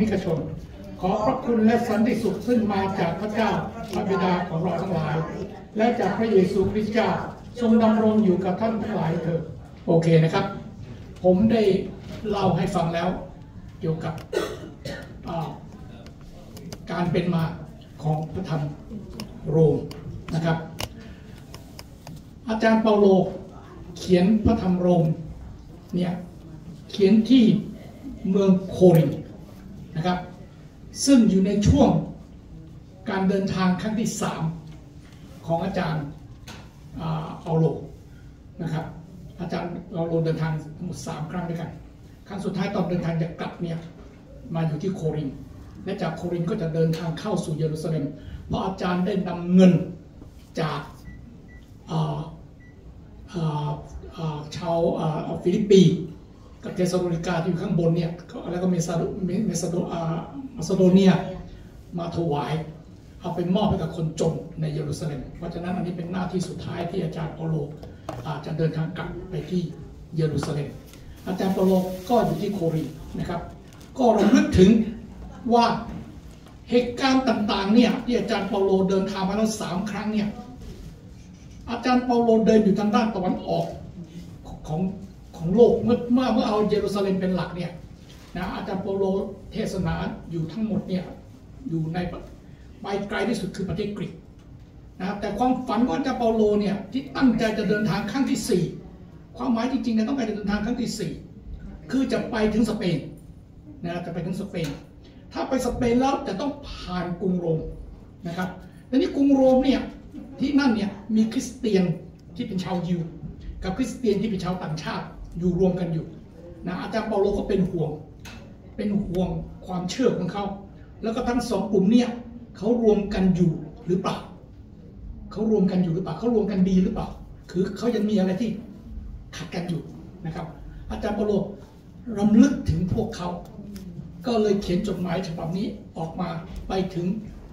นิกชนขอพระคุณและสันติสุขซึ่งมาจากพระเจ้าพระบิดาของเราทั้งหลายและจากพระเยซูคริสต์เจ้าทรงดำรงอยู่กับท่านทั้งหลายเถิดโอเคนะครับผมได้เล่าให้ฟังแล้วเกี่ยวกับการเป็นมาของพระธรรมโรมนะครับอาจารย์เปาโลเขียนพระธรรมโรมเนี่ยเขียนที่เมืองโครินธ์นะครับซึ่งอยู่ในช่วงการเดินทางครั้งที่3ของอาจารย์เปาโลนะครับอาจารย์เปาโลเดินทางทั้งหมด3 ครั้งด้วยกันครั้งสุดท้ายตอนเดินทางจะกลับเนี่ยมาอยู่ที่โครินธ์และจากโครินธ์ก็จะเดินทางเข้าสู่เยรูซาเล็มเพราะอาจารย์ได้นำเงินจากชาวฟิลิปปีกับเทสซาโลนิกาที่อยู่ข้างบนเนี่ยแล้วก็มาซิโดเนียมาถวายเอาไปมอบให้กับคนจนในเยรูซาเล็มเพราะฉะนั้นอันนี้เป็นหน้าที่สุดท้ายที่อาจารย์เปาโลจะเดินทางกลับไปที่เยรูซาเล็มอาจารย์เปาโลก็อยู่ที่โครินธ์นะครับก็รำลึกถึงว่าเหตุการณ์ต่างๆเนี่ยที่อาจารย์เปาโลเดินทางมาแล้ว3 ครั้งเนี่ยอาจารย์เปาโลเดินอยู่ทางด้านตะวันออกของโลกเมื่อเอาเยรูซาเล็มเป็นหลักเนี่ยนะอาจารย์เปาโลเทศนาอยู่ทั้งหมดเนี่ยอยู่ในไปไกลที่สุดคือประเทศกรีกนะแต่ความฝันของอาจารย์เปาโลเนี่ยที่ตั้งใจจะเดินทางครั้งที่4ความหมายจริงๆเนี่ยต้องการจะเดินทางครั้งที่4คือจะไปถึงสเปนนะจะไปถึงสเปนถ้าไปสเปนแล้วจะต้องผ่านกรุงโรมนะครับและนี่กรุงโรมเนี่ยที่นั่นเนี่ยมีคริสเตียนที่เป็นชาวยิวกับคริสเตียนที่เป็นชาวต่างชาติอยู่รวมกันอยู่นะอาจารย์เปาโลก็เป็นห่วงความเชื่อของเขาแล้วก็ทั้ง2 กลุ่มเนี่ยเขารวมกันอยู่หรือเปล่าเขารวมกันอยู่หรือเปล่าเขารวมกันดีหรือเปล่าคือเขายังมีอะไรที่ขัดกันอยู่นะครับอาจารย์เปาโลรำลึกถึงพวกเขาก็เลยเขียนจดหมายฉบับนี้ออกมาไปถึง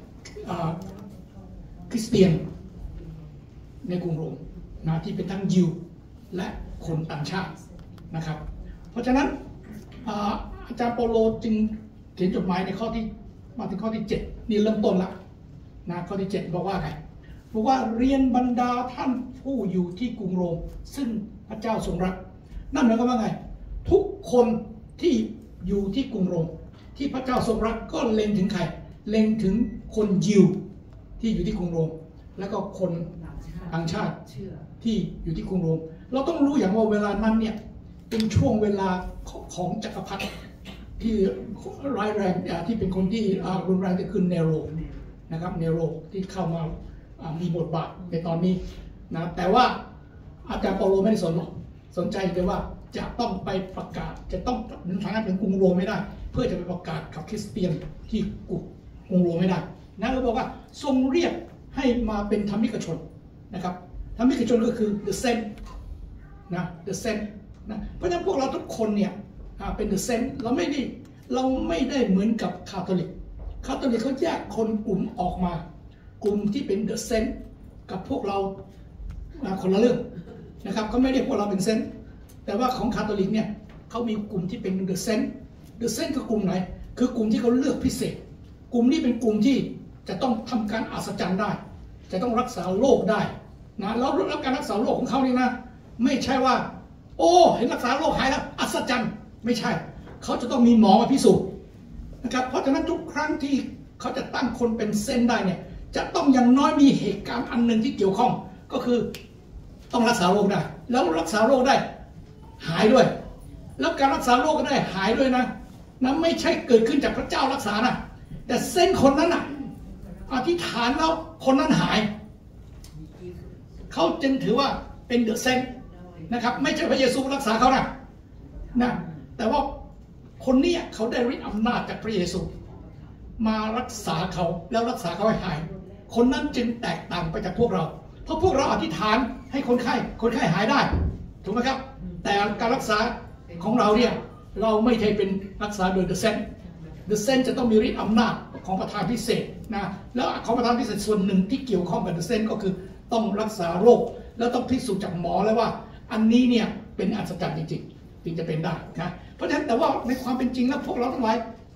คริสเตียนในกรุงโรมนะที่เป็นทั้งยิวและคนต่างชาตินะครับเพราะฉะนั้นอาจารย์เปาโลจึงเขียนจดหมายในข้อที่มาถึงข้อที่7นี่เริ่มต้นละนะข้อที่7บอกว่าไงบอกว่าเรียนบรรดาท่านผู้อยู่ที่กรุงโรมซึ่งพระเจ้าทรงรักนั่นหมายความว่าไงทุกคนที่อยู่ที่กรุงโรมที่พระเจ้าทรงรักก็เล็งถึงใครเล็งถึงคนยิวที่อยู่ที่กรุงโรมแล้วก็คนต่างชาติที่อยู่ที่กรุงโรมเราต้องรู้อย่างว่าเวลานั้นเนี่ยเป็นช่วงเวลาของจักรพรรดิที่ร้ายแรงที่เป็นคนที่รุนแรงก็คือเนโรนะครับเนโรที่เข้ามามีบทบาทในตอนนี้นะแต่ว่าอาจารย์เปาโลไม่ได้สนใจเลยว่าจะต้องไปประกาศจะต้องทางนั้นเป็นกรุงโรมไม่ได้เพื่อจะไปประกาศกับคริสเตียนที่กรุงโรมไม่ได้นะเราบอกว่าทรงเรียกให้มาเป็นธรรมิกชนนะครับธรรมิกชนก็คือ the saint นะ the saint นะเพราะฉะนั้นพวกเราทุกคนเนี่ยเป็น the saint เราไม่ได้เหมือนกับคาทอลิกเขาแยกคนกลุ่มออกมากลุ่มที่เป็น the saint กับพวกเราคนละเรื่องนะครับเขาไม่เรียกพวกเราเป็นเซนต์แต่ว่าของคาทอลิกเนี่ยเขามีกลุ่มที่เป็น the saint คือกลุ่มไหนคือกลุ่มที่เขาเลือกพิเศษกลุ่มนี้เป็นกลุ่มที่จะต้องทำการอัศจรรย์ได้จะต้องรักษาโรคได้นะแล้วการรักษาโรคของเขานี่นะไม่ใช่ว่าโอ้เห็นรักษาโรคหายแล้วอัศจรรย์ไม่ใช่เขาจะต้องมีหมอมาพิสูจน์นะครับเพราะฉะนั้นทุกครั้งที่เขาจะตั้งคนเป็นเซนได้เนี่ยจะต้องอย่างน้อยมีเหตุการณ์อันหนึ่งที่เกี่ยวข้องก็คือต้องรักษาโรคได้แล้วรักษาโรคได้หายด้วยแล้วการรักษาโรคก็ได้หายด้วยนะไม่ใช่เกิดขึ้นจากพระเจ้ารักษานะแต่เส้นคนนั้นน่ะอธิษฐานแล้วคนนั้นหายเขาจึงถือว่าเป็นเดอะเซนนะครับไม่ใช่พระเยซูรักษาเขานะแต่ว่าคนนี้เขาได้ฤทธิ์อำนาจจากพระเยซูมารักษาเขาแล้วรักษาเขาให้หายคนนั้นจึงแตกต่างไปจากพวกเราเพราะพวกเราอธิษฐานให้คนไข้หายได้ถูกไหมครับแต่การรักษาของเราเนี่ยเราไม่ใช่เป็นรักษาโดยเดอะเซนจะต้องมีฤทธิ์อำนาจของประธานพิเศษนะแล้วของประธานพิเศษส่วนหนึ่งที่เกี่ยวข้องกับเดอะเซนก็คือต้องรักษาโรคแล้วต้องพิสูจน์จากหมอแล้วว่าอันนี้เนี่ยเป็นอัศจรรย์จริงๆจึงจะเป็นได้นะเพราะฉะนั้นแต่ว่าในความเป็นจริงแล้วพวกเราทั้งหลาย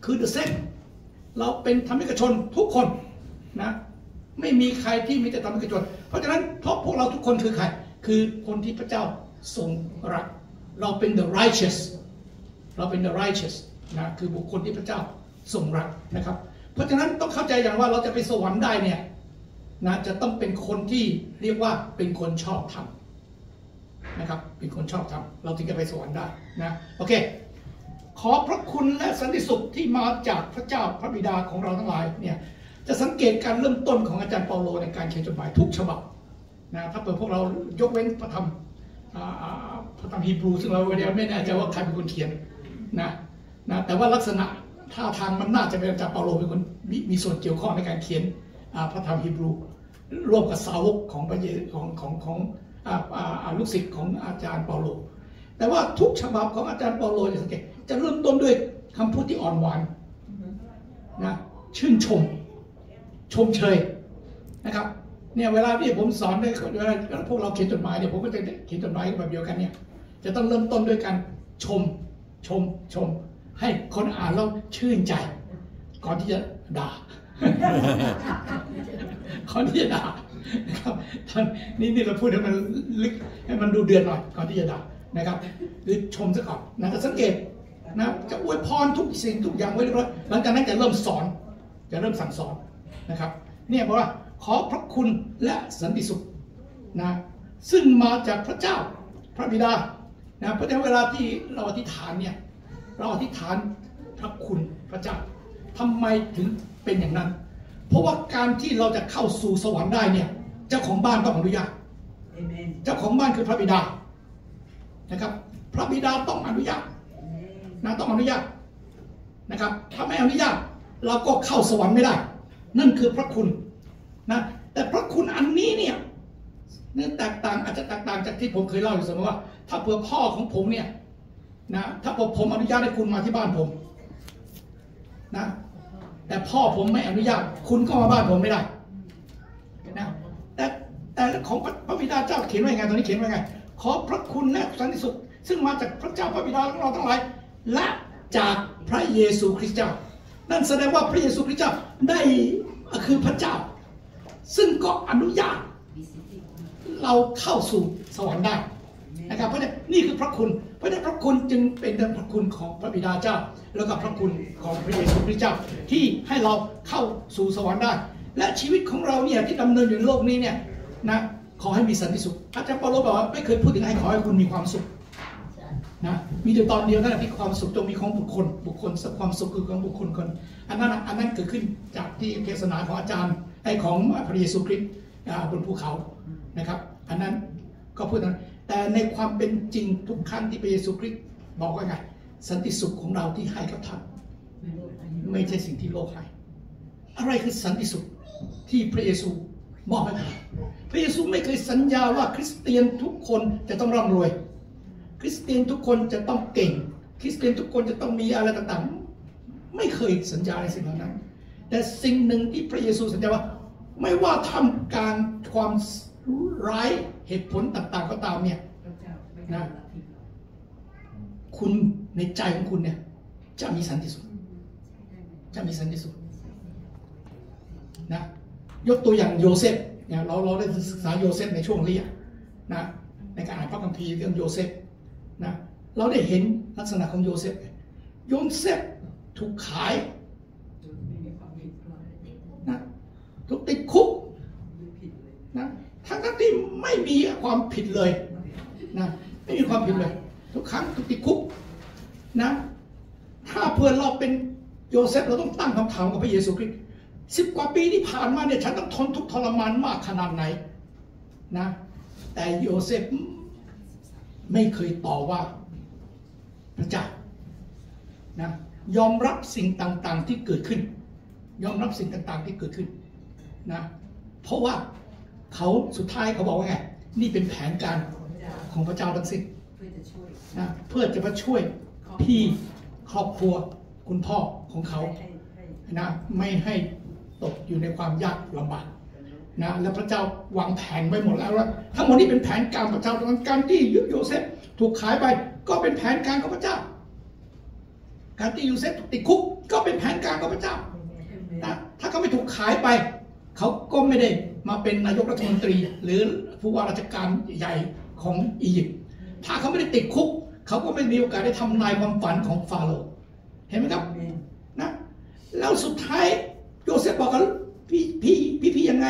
คือ the same เราเป็นธรรมิกชนทุกคนนะไม่มีใครที่มีแต่ธรรมิกชนเพราะฉะนั้นพวกเราทุกคนคือใครคือคนที่พระเจ้าทรงรักเราเป็น the righteous เราเป็น the righteous นะคือบุคคลที่พระเจ้าทรงรักนะครับเพราะฉะนั้นต้องเข้าใจอย่างว่าเราจะไปสวรรค์ได้เนี่ยนะจะต้องเป็นคนที่เรียกว่าเป็นคนชอบธรรมนะครับเป็นคนชอบธรรมเราถึงจะไปสวรรค์ได้นะโอเคขอพระคุณและสันติสุขที่มาจากพระเจ้าพระบิดาของเราทั้งหลายเนี่ยจะสังเกตการเริ่มต้นของอาจารย์เปาโลในการเขียนจดหมายทุกฉบับนะถ้าเปิดพวกเรายกเว้นพระธรรมฮีบรูซึ่งเราไม่แน่ใจว่าใครเป็นคนเขียนนะแต่ว่าลักษณะท่าทางมันน่าจะเป็นอาจารย์เปาโลเป็นคนมีส่วนเกี่ยวข้องในการเขียนพระธรรมฮีบรูร่วมกับสาวกของพระเยซูของลูกศิษย์ของอาจารย์เปาโลแต่ว่าทุกฉบับของอาจารย์เปาโลจะสังเกตจะเริ่มต้นด้วยคำพูดที่อ่อนหวานนะชื่นชมเชยนะครับเนี่ยเวลาที่ผมสอนเวลาพวกเราเขียนจดหมายเนี่ยผมก็จะเขียนจดหมายแบบเดียวกันเนี่ยจะต้องเริ่มต้นด้วยการชมให้คนอ่านแล้วชื่นใจก่อนที่จะด่าก่อนที่จะด่านะครับท่านนี่เราพูดให้มันลึกให้มันดูเดือดหน่อยก่อนที่จะด่านะครับหรือชมซะก่อนนะจะสังเกตนะจะอวยพรทุกสิ่งทุกอย่างไว้เรียบร้อยหลังจากนั้นจะเริ่มสอนจะเริ่มสั่งสอนนะครับเนี่ยบอกว่าขอพระคุณและสันติสุขนะซึ่งมาจากพระเจ้าพระบิดานะเพราะฉะนั้นเวลาที่เราอธิษฐานเนี่ยเราอธิษฐานพระคุณพระเจ้าทำไมถึงเป็นอย่างนั้นเพราะว่าการที่เราจะเข้าสู่สวรรค์ได้เนี่ยเจ้าของบ้านต้องอนุญาตเจ้าของบ้านคือพระบิดานะครับพระบิดาต้องอนุญาตนะต้องอนุญาตนะครับถ้าไม่อนุญาตเราก็เข้าสวรรค์ไม่ได้นั่นคือพระคุณนะแต่พระคุณอันนี้เนี่ยแตกต่างอาจจะแตกต่างจากที่ผมเคยเล่าอยู่เสมอว่าถ้าเผื่อพ่อของผมเนี่ยนะถ้าผมอนุญาตให้คุณมาที่บ้านผมนะแต่พ่อผมไม่อนุญาตคุณก็มาบ้านผมไม่ได้นะแต่ของพระบิดาเจ้าเขียนไว้ไงตอนนี้เขียนไว้ไงขอพระคุณและสันติสุขซึ่งมาจากพระเจ้าพระบิดาของเราทั้งหลายและจากพระเยซูคริสต์เจ้านั่นแสดงว่าพระเยซูคริสต์เจ้าได้คือพระเจ้าซึ่งก็อนุญาตเราเข้าสู่สวรรค์ได้นะครับเพราะฉะนั้นนี่คือพระคุณเพราะฉะนั้นพระคุณจึงเป็นพระคุณของพระบิดาเจ้าแล้วก็พระคุณของพระเยซูคริสต์เจ้าที่ให้เราเข้าสู่สวรรค์ได้และชีวิตของเราเนี่ยที่ดำเนินอยู่ในโลกนี้เนี่ยนะขอให้มีสันติสุขอาจารย์เปาโลบอกว่าไม่เคยพูดถึงให้ขอให้คุณมีความสุขนะมีแต่ตอนเดียวนั่นแหละที่ความสุขต้องมีของบุคคลความสุขคือของบุคคลคนอันนั้นเกิดขึ้นจากที่เทศนาของอาจารย์ของพระเยซูคริสต์บนภูเขานะครับอันนั้นก็พูดนั้นแต่ในความเป็นจริงทุกครั้งที่พระเยซูคริสต์บอกว่าไงสันติสุขของเราที่ให้กับท่านไม่ใช่สิ่งที่โลกให้อะไรคือสันติสุขที่พระเยซูมอบให้เราพระเยซูไม่เคยสัญญาว่าคริสเตียนทุกคนจะต้องร่ำรวยคริสเตียนทุกคนจะต้องเก่งคริสเตียนทุกคนจะต้องมีอะไรต่างๆไม่เคยสัญญาในสิ่งเหล่านั้นแต่สิ่งหนึ่งที่พระเยซูสัญญาว่าไม่ว่าทำการความร้ายเหตุผลต่างๆก็ตามเนี่ยนะคุณในใจของคุณเนี่ยจะมีสันติสุขนะยกตัวอย่างโยเซฟเนี่ยเราได้ศึกษาโยเซฟในช่วงเรียนนะในการอ่านพระคัมภีร์เรื่องโยเซฟนะเราได้เห็นลักษณะของโยเซฟถูกขายนะถูกติดคุกนะทั้งที่ไม่มีความผิดเลยนะไม่มีความผิดเลยทุกครั้งถูกติดคุกนะถ้าเพื่อนเราเป็นโยเซฟเราต้องตั้งคำถามกับพระเยซูคริสต์10 กว่าปีที่ผ่านมาเนี่ยฉันต้องทนทุกข์ทรมานมากขนาดไหนนะแต่โยเซฟไม่เคยต่อว่าพระเจ้านะยอมรับสิ่งต่างๆที่เกิดขึ้นนะเพราะว่าเขาสุดท้ายเขาบอกว่าไงนี่เป็นแผนการของพระเจ้าทั้งสิ้นนะเพื่อจะมาช่วยพี่ครอบครัวคุณพ่อของเขานะไม่ให้ตกอยู่ในความยากลำบากนะแล้วพระเจ้าวางแผนไว้หมดแล้วว่าทั้งหมดนี้เป็นแผนการพระเจ้าการที่โยเซฟถูกขายไปก็เป็นแผนการของพระเจ้าการที่ยูเซฟถูกติดคุกก็เป็นแผนการของพระเจ้านะถ้าเขาไม่ถูกขายไปเขาก็ไม่ได้มาเป็นนายกรัฐมนตรีหรือผู้ว่าราชการใหญ่ของอียิปต์ถ้าเขาไม่ได้ติดคุกเขาก็ไม่มีโอกาสได้ทำนายความฝันของฟาโรห์เห็นไหมครับนะแล้วสุดท้ายโยเซฟบอกกับพี่ยังไง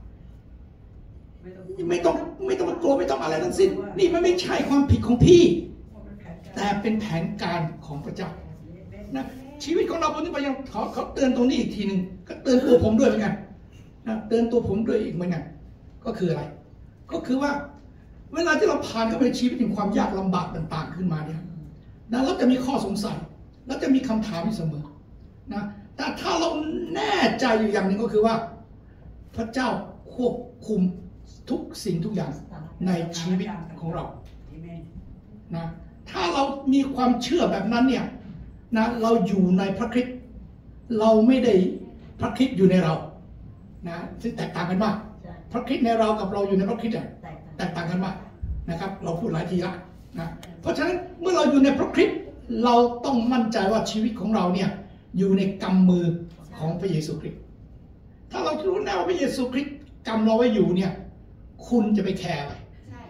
ไม่ต้องมากลัวไม่ต้องอะไรทั้งสิ้นนี่มันไม่ใช่ความผิดของพี่แต่เป็นแผนการของพระเจ้านะชีวิตของเราบนนี้พยายามเขาเตือนตรงนี้อีกทีหนึ่งก็เตือนตัวผมด้วยเหมือนกันนะเตือนตัวผมด้วยอีกเหมือนกันก็คืออะไรก็คือว่าเวลาที่เราผ่านเข้าไปในชีวิตถึงความยากลำบากต่างๆขึ้นมาเนี่ยนะเราจะมีข้อสงสัยแล้วจะมีคำถามอยู่เสมอนะแต่ถ้าเราแน่ใจอยู่อย่างหนึ่งก็คือว่าพระเจ้าควบคุมทุกสิ่งทุกอย่างในชีวิตของเรานะถ้าเรามีความเชื่อแบบนั้นเนี่ยนะเราอยู่ในพระคริสต์เราไม่ได้พระคริสต์อยู่ในเรานะซึ่งแตกต่างกันมากพระคริสต์ในเรากับเราอยู่ในพระคริสต์แตกต่างกันมากนะครับเราพูดหลายทีละนะเพราะฉะนั้นเมื่อเราอยู่ในพระคริสต์เราต้องมั่นใจว่าชีวิตของเราเนี่ยอยู่ในกำมือของพระเยซูคริสต์ถ้าเรารู้แน่ว่าพระเยซูคริสต์กำเราไว้อยู่เนี่ยคุณจะไปแคร์อะไร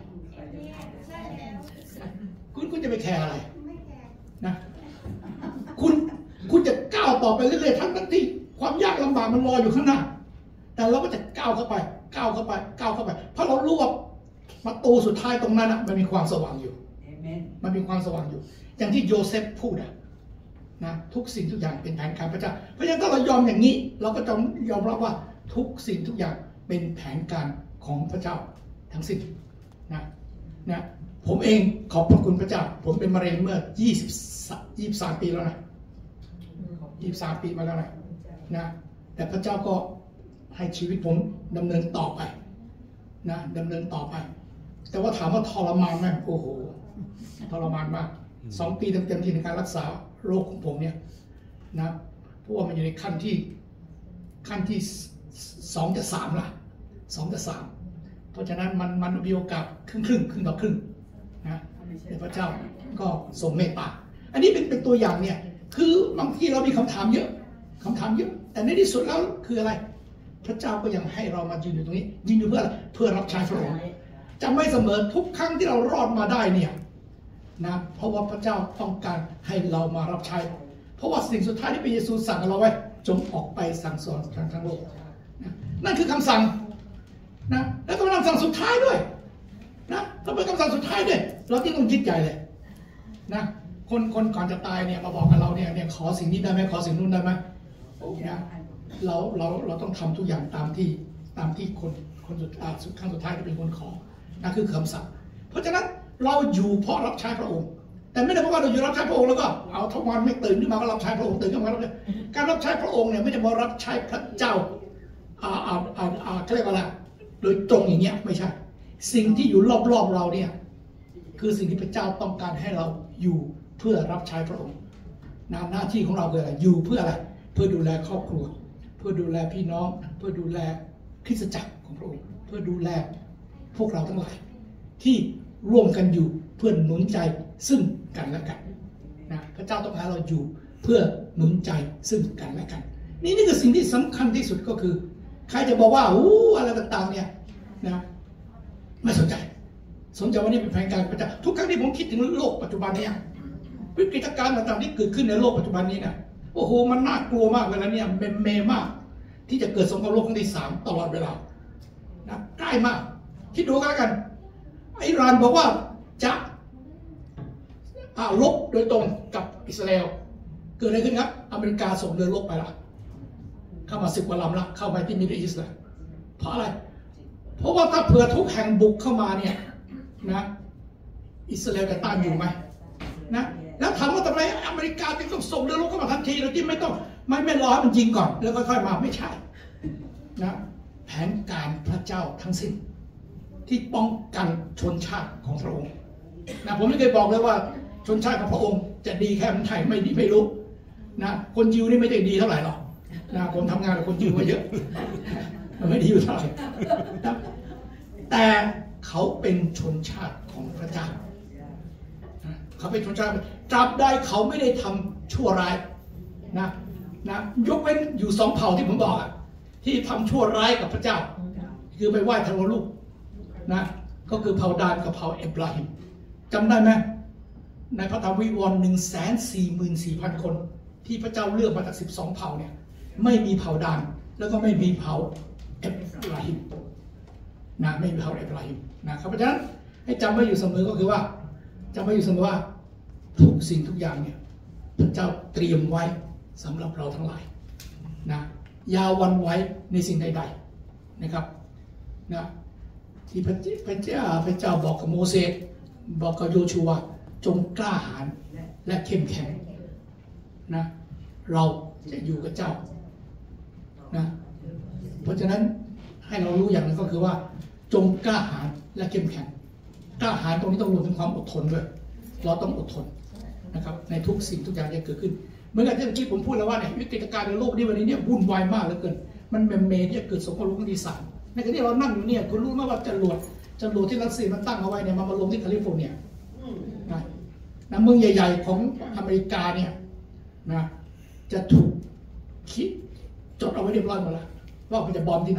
คุณจะไปแคร์อะไรนะคุณจะก้าวต่อไปเรื่อยๆทั้งที่ความยากลำบากมันรออยู่ข้างหน้าแต่เราก็จะก้าวเข้าไปเพราะเรารู้ว่าประตูสุดท้ายตรงนั้นมันมีความสว่างอยู่มันมีความสว่างอยู่อย่างที่โยเซฟพูดนะทุกสิ่งทุกอย่างเป็นแผนการพระเจ้าเพราะฉะนั้นถ้าเรายอมอย่างนี้เราก็จะยอมรับว่าทุกสิ่งทุกอย่างเป็นแผนการของพระเจ้าทั้งสิ้นนะผมเองขอบพระคุณพระเจ้าผมเป็นมะเร็งเมื่อ23 ปีแล้วนะ23 ปีมาแล้วนะแต่พระเจ้าก็ให้ชีวิตผมดำเนินต่อไปนะดำเนินต่อไปแต่ว่าถามว่าทรมานไหมโอ้โหทรมานมาก2 ปีเต็มๆที่ในการรักษาโรคของผมเนี่ยนะเพราะว่ามันอยู่ในขั้นที่2 จะ 3ละ2 จะ 3เพราะฉะนั้นมันมีโอกาสครึ่งต่อครึ่งนะแต่พระเจ้าก็ทรงเมตตาอันนี้เป็นตัวอย่างเนี่ยคือบางทีเรามีคำถามเยอะแต่ในที่สุดแล้วคืออะไรพระเจ้าก็ยังให้เรามายืนอยู่ตรงนี้ยืนอยู่เพื่ออะไรเพื่อรับใช้พระองค์จำไว้เสมอทุกครั้งที่เรารอดมาได้เนี่ยนะเพราะว่าพระเจ้าต้องการให้เรามารับใช้เพราะว่าสิ่งสุดท้ายที่พระเยซูสั่งเราไว้จงออกไปสั่งสอนทั้งโลกนั่นคือคำสั่งนะแล้วก็เป็นคำสั่งสุดท้ายด้วยนะถ้าเป็นคำสั่งสุดท้ายด้วยเราที่ต้องคิดใหญ่เลยนะคนก่อนจะตายเนี่ยมาบอกกับเราเนี่ยขอสิ่งนี้ได้ไหมขอสิ่งนู้นได้ไหมนะเราต้องทำทุกอย่างตามที่คนสุดท้ายครั้งสุดท้ายที่เป็นคนขอนั่นคือคำสั่งเพราะฉะนั้นเราอยู่เพราะรับใช้พระองค์แต่ไม่ได้เพราะว่าเราอยู่รับใช้พระองค์แล้วก็เอาทุกวันไม่ตื่นขึ้นมาก็รับใช้พระองค์ตื่นขึ้นมาแล้วการรับใช้พระองค์เนี่ยไม่ได้มารับใช้พระเจ้าเขาเรียกว่าอะไรโดยตรงอย่างเงี้ยไม่ใช่สิ่งที่อยู่รอบๆเราเนี่ยคือสิ่งที่พระเจ้าต้องการให้เราอยู่เพื่อรับใช้พระองค์หน้าที่ของเราคืออะไรอยู่เพื่ออะไรเพื่อดูแลครอบครัวเพื่อดูแลพี่น้องเพื่อดูแลคริสตจักรของพระองค์เพื่อดูแลพวกเราทั้งหลายที่ร่วมกันอยู่เพื่อหนุนใจซึ่งกันและกันนะพระเจ้าต้องการเราอยู่เพื่อหนุนใจซึ่งกันและกันนี่คือสิ่งที่สำคัญที่สุดก็คือใครจะบอกว่าอะไรต่างๆเนี่ยนะไม่สนใจว่านี่เป็นแผนการพระเจ้าทุกครั้งที่ผมคิดถึงโลกปัจจุบันนี้วิกฤตการณ์ต่างๆที่เกิดขึ้นในโลกปัจจุบันนี้นะโอ้โหมันน่ากลัวมากเวลาเนี่ยเป็นเมมากที่จะเกิดสงครามโลกครั้งที่ 3ตลอดเวลานะใกล้มากคิดดูกันแล้วกันอิหร่านบอกว่าจะรบโดยตรงกับอิสราเอลเกิดอะไรขึ้นครับอเมริกาส่งเรือรบไปละเข้ามา10 กว่าลำละเข้าไปที่มิดเดิลอีสต์เลยเพราะอะไรเพราะว่าถ้าเผื่อทุกแห่งบุกเข้ามาเนี่ยนะอิสราเอลจะต้านอยู่ไหมนะแล้วถามว่าทำไมอเมริกาจึงต้องส่งเรือรบเข้ามาทันทีโดยที่ไม่รอให้มันยิงก่อนแล้วค่อยๆมาไม่ใช่นะแผนการพระเจ้าทั้งสิ้นที่ป้องกันชนชาติของพระองค์นะผมไม่เคยบอกเลยว่าชนชาติของพระองค์จะดีแค่ไหนไม่ดีไม่รู้นะคนยิวนี่ไม่ได้ดีเท่าไหร่หรอกนะผมทำงานกับคนยิวมาเยอะมันไม่ดีอยู่เท่าไหร่แต่เขาเป็นชนชาติของพระเจ้าเขาเป็นชนชาติตราบใดเขาไม่ได้ทชั่วร้ายนะยกเว้นอยู่2 เผ่าที่ผมบอกที่ทำชั่วร้ายกับพระเจ้าคือไปไหว้ทางลูกนะก็คือเผ่าดานกับเผ่าเอบราฮิมจำได้ไหมในพระธรรมวิวรณ์144,000 คนที่พระเจ้าเลือกมาจาก12 เผ่าเนี่ยไม่มีเผ่าดานแล้วก็ไม่มีเผ่าเอบราฮิมนะไม่มีเผ่าเอบราฮิมนะครับเพราะฉะนั้นให้จำไว้อยู่เสมอก็คือว่าจำไว้อยู่เสมอว่าทุกสิ่งทุกอย่างเนี่ยพระเจ้าเตรียมไว้สำหรับเราทั้งหลายนะอย่าหวั่นไหวในสิ่งใดๆนะครับนะที่พระเจ้าบอกกับโมเสสบอกกับโยชูวาจงกล้าหาญและเข้มแข็งนะเราจะอยู่กับเจ้านะเพราะฉะนั้นให้เรารู้อย่างนึงก็คือว่าจงกล้าหาญและเข้มแข็งกล้าหาญตรงนี้ต้องรวมถึงความอดทนด้วยเราต้องอดทนนะครับในทุกสิ่งทุกอย่างที่เกิดขึ้นเหมือนกับที่เมื่อกี้ผมพูดแล้วว่าเนี่ยวิกฤตการณ์ในโลกนี้วันนี้เนี่ยวุ่นวายมากเหลือเกินมันเมที่จะเกิดสงครามโลกครั้งที่ 3ในขณะที่เรานั่งอยู่เนี่ยคุณรู้ไหมว่าจรวดที่รัสเซียมันตั้งเอาไว้เนี่ยมาลงที่แคลิฟอร์เนียนะเมืองใหญ่ๆของอเมริกาเนี่ยนะจะถูกคิดจดเอาไว้เรียบร้อยหมดแล้วว่ามันจะบอมที่ไหน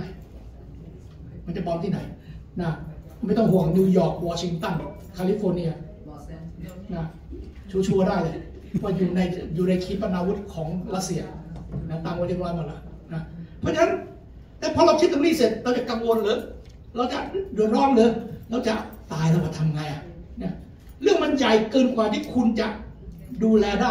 นะไม่ต้องห่วงนิวยอร์กวอชิงตันแคลิฟอร์เนียนะชัวร์ได้เลยว่าอยู่ในขีปนาวุธของรัสเซียนะตั้งไว้เรียบร้อยหมดแล้วนะเพราะฉะนั้นแต่พอเราคิดตรงนี้เสร็จเราจะกังวลหรือเราจะเดือดร้อนหรือเราจะตายเราจะทำไงเนี่ยเรื่องมันใหญ่เกินกว่าที่คุณจะดูแลได้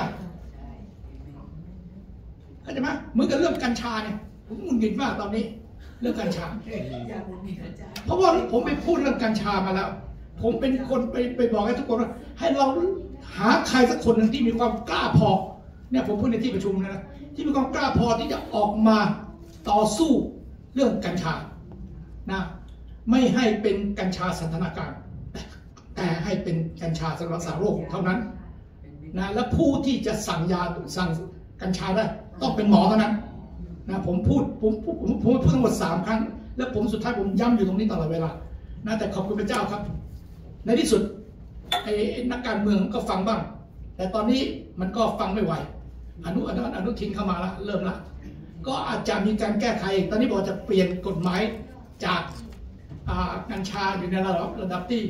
เข้าใจไหมเหมือนกับเรื่องกัญชาเนี่ยผมหงุดหงิดมากตอนนี้เรื่องกัญชาเพราะว่าผมไปพูดเรื่องกัญชามาแล้วผมเป็นคนไปบอกให้ทุกคนว่าให้เราหาใครสักคนหนึ่งที่มีความกล้าพอเนี่ยผมพูดในที่ประชุมนะที่มีความกล้าพอที่จะออกมาต่อสู้เรื่องกัญชานะไม่ให้เป็นกัญชาสันทนาการแต่ให้เป็นกัญชาสำหรับรักษาโรคเท่านั้นนะและผู้ที่จะสั่งกัญชาได้ต้องเป็นหมอเท่านั้นนะผมพูดทั้งหมด3 ครั้งและผมสุดท้ายผมย้ำอยู่ตรงนี้ตลอดเวลานะแต่ขอบคุณพระเจ้าครับในที่สุดไอ้นักการเมืองก็ฟังบ้างแต่ตอนนี้มันก็ฟังไม่ไหวอนุทินเข้ามาแล้วเริ่มละก็อาจจะมีการแก้ไขตอนนี้บอกจะเปลี่ยนกฎหมายจากกัญชาอยู่ในระดับที่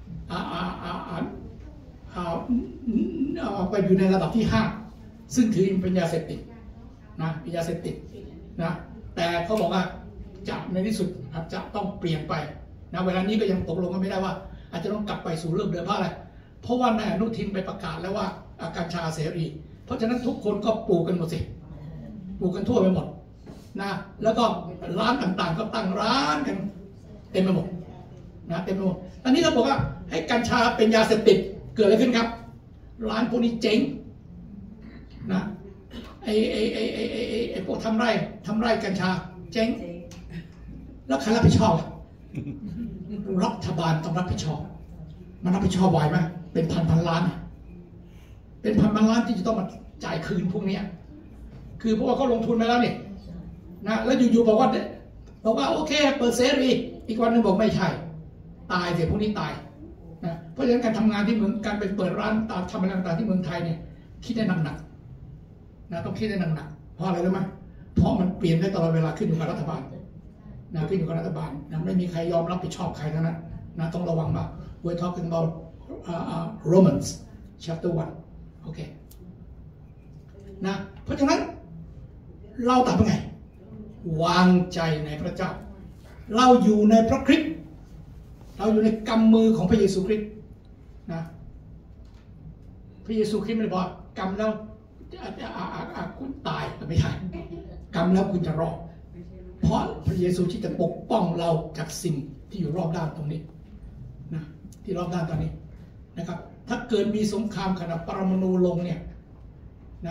ไปอยู่ในระดับที่5ซึ่งถือเป็นยาเสพติดนะเป็นยาเสพติดนะแต่เขาบอกว่าจะในที่สุดอาจจะต้องเปลี่ยนไปนะเวลานี้ก็ยังตกลงกันไม่ได้ว่าอาจจะต้องกลับไปสู่เรื่องเดิมเพราะอะไรเพราะว่านายอนุทินไปประกาศแล้วว่ากัญชาเสรีเพราะฉะนั้นทุกคนก็ปลูกกันหมดสิปลูกกันทั่วไปหมดนะแล้วก็ร้านต่างๆก็ตั้งร้านกันเต็มไปหมดนะเต็มไปหมดตอนนี้เขาบอกว่าให้กัญชาเป็นยาเสพติดเกิดอะไรขึ้นครับร้านพวกนี้เจ๊งนะไอ้พวกทำไร่กัญชาเจ๊งแล้วใครรับผิดชอบรัฐบาลต้องรับผิดชอบมันรับผิดชอบไหวไหมเป็นพันล้านเป็นพันล้านที่จะต้องมาจ่ายคืนพวกนี้คือเพราะว่าเขาลงทุนไปแล้วนี่นะแล้วอยู่ๆบอกว่าโอเคเปิดเสรีอีกวันนึงบอกไม่ใช่ตายเสียพวกนี้ตายนะเพราะฉะนั้นการทำงานที่เมืองการไปเปิดร้านทำอะไรต่างๆที่เมืองไทยเนี่ยคิดได้หนักนะต้องคิดได้หนักเพราะอะไรรู้ไหมเพราะมันเปลี่ยนได้ตลอดเวลาขึ้นอยู่กับรัฐบาลนะขึ้นอยู่กับรัฐบาลนะไม่มีใครยอมรับผิดชอบใครทั้งนั้นนะต้องระวังมาก We're talking about Romans chapter 1โอเคนะเพราะฉะนั้นเราทำยังไงวางใจในพระเจ้าเราอยู่ในพระคริสต์เราอยู่ในกำมือของพระเยซูคริสต์นะพระเยซูคริสต์ไม่ได้บอกกำแล้วคุณตายไม่ใช่กำแล้วคุณจะรอดเพราะพระเยซูที่จะปกป้องเราจากสิ่งที่อยู่รอบด้านตรงนี้นะที่รอบด้านตอนนี้นะครับถ้าเกิดมีสงครามขนาดปรมาณูลงเนี่ยนะ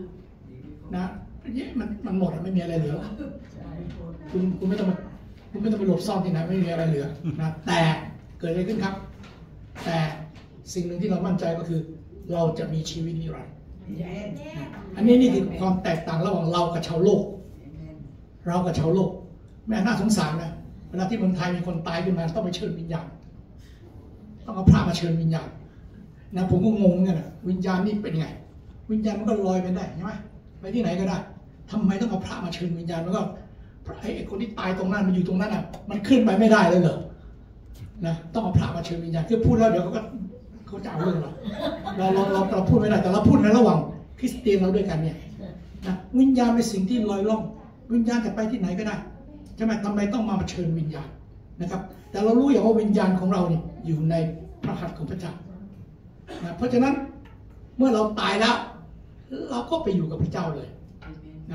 มันหมดไม่มีอะไรเหลือคุณไม่ต้องไปหลบซ่อนที่ไหนไม่มีอะไรเหลือนะแต่เกิดอะไรขึ้นครับแต่สิ่งหนึ่งที่เรามั่นใจก็คือเราจะมีชีวิตนิรันดร์อันนี้นี่คือความแตกต่างระหว่างเรากับชาวโลกแม่น่าสงสารนะเวลาที่เมืองไทยมีคนตายขึ้นมาต้องไปเชิญวิญญาณต้องเอาพระมาเชิญวิญญาณนะผมก็งงเนี่ยนะวิญญาณนี่เป็นไงวิญญาณมันก็ลอยไปได้ใช่ไหมไปที่ไหนก็ได้ทำไมต้องเอาพระมาเชิญวิญญาณมันก็ไอ้คนที่ตายตรงนั้นมันอยู่ตรงนั้นอ่ะมันขึ้นไปไม่ได้เลยเหรอนะต้องเอาพระมาเชิญวิญญาณคือพูดแล้วเดี๋ยวเขาจะเอาเรื่องเราพูดไม่ได้แต่เราพูดในระหว่างคริสเตียนเราด้วยกันเนี่ยนะวิญญาณเป็นสิ่งที่ลอยล่องวิญญาณจะไปที่ไหนก็ได้ใช่ไหมทำไมต้องมาเชิญวิญญาณนะครับแต่เรารู้อย่างว่าวิญญาณของเราเนี่ยอยู่ในพระหัตถ์ของพระเจ้านะเพราะฉะนั้นเมื่อเราตายแล้วเราก็ไปอยู่กับพระเจ้าเลยนะ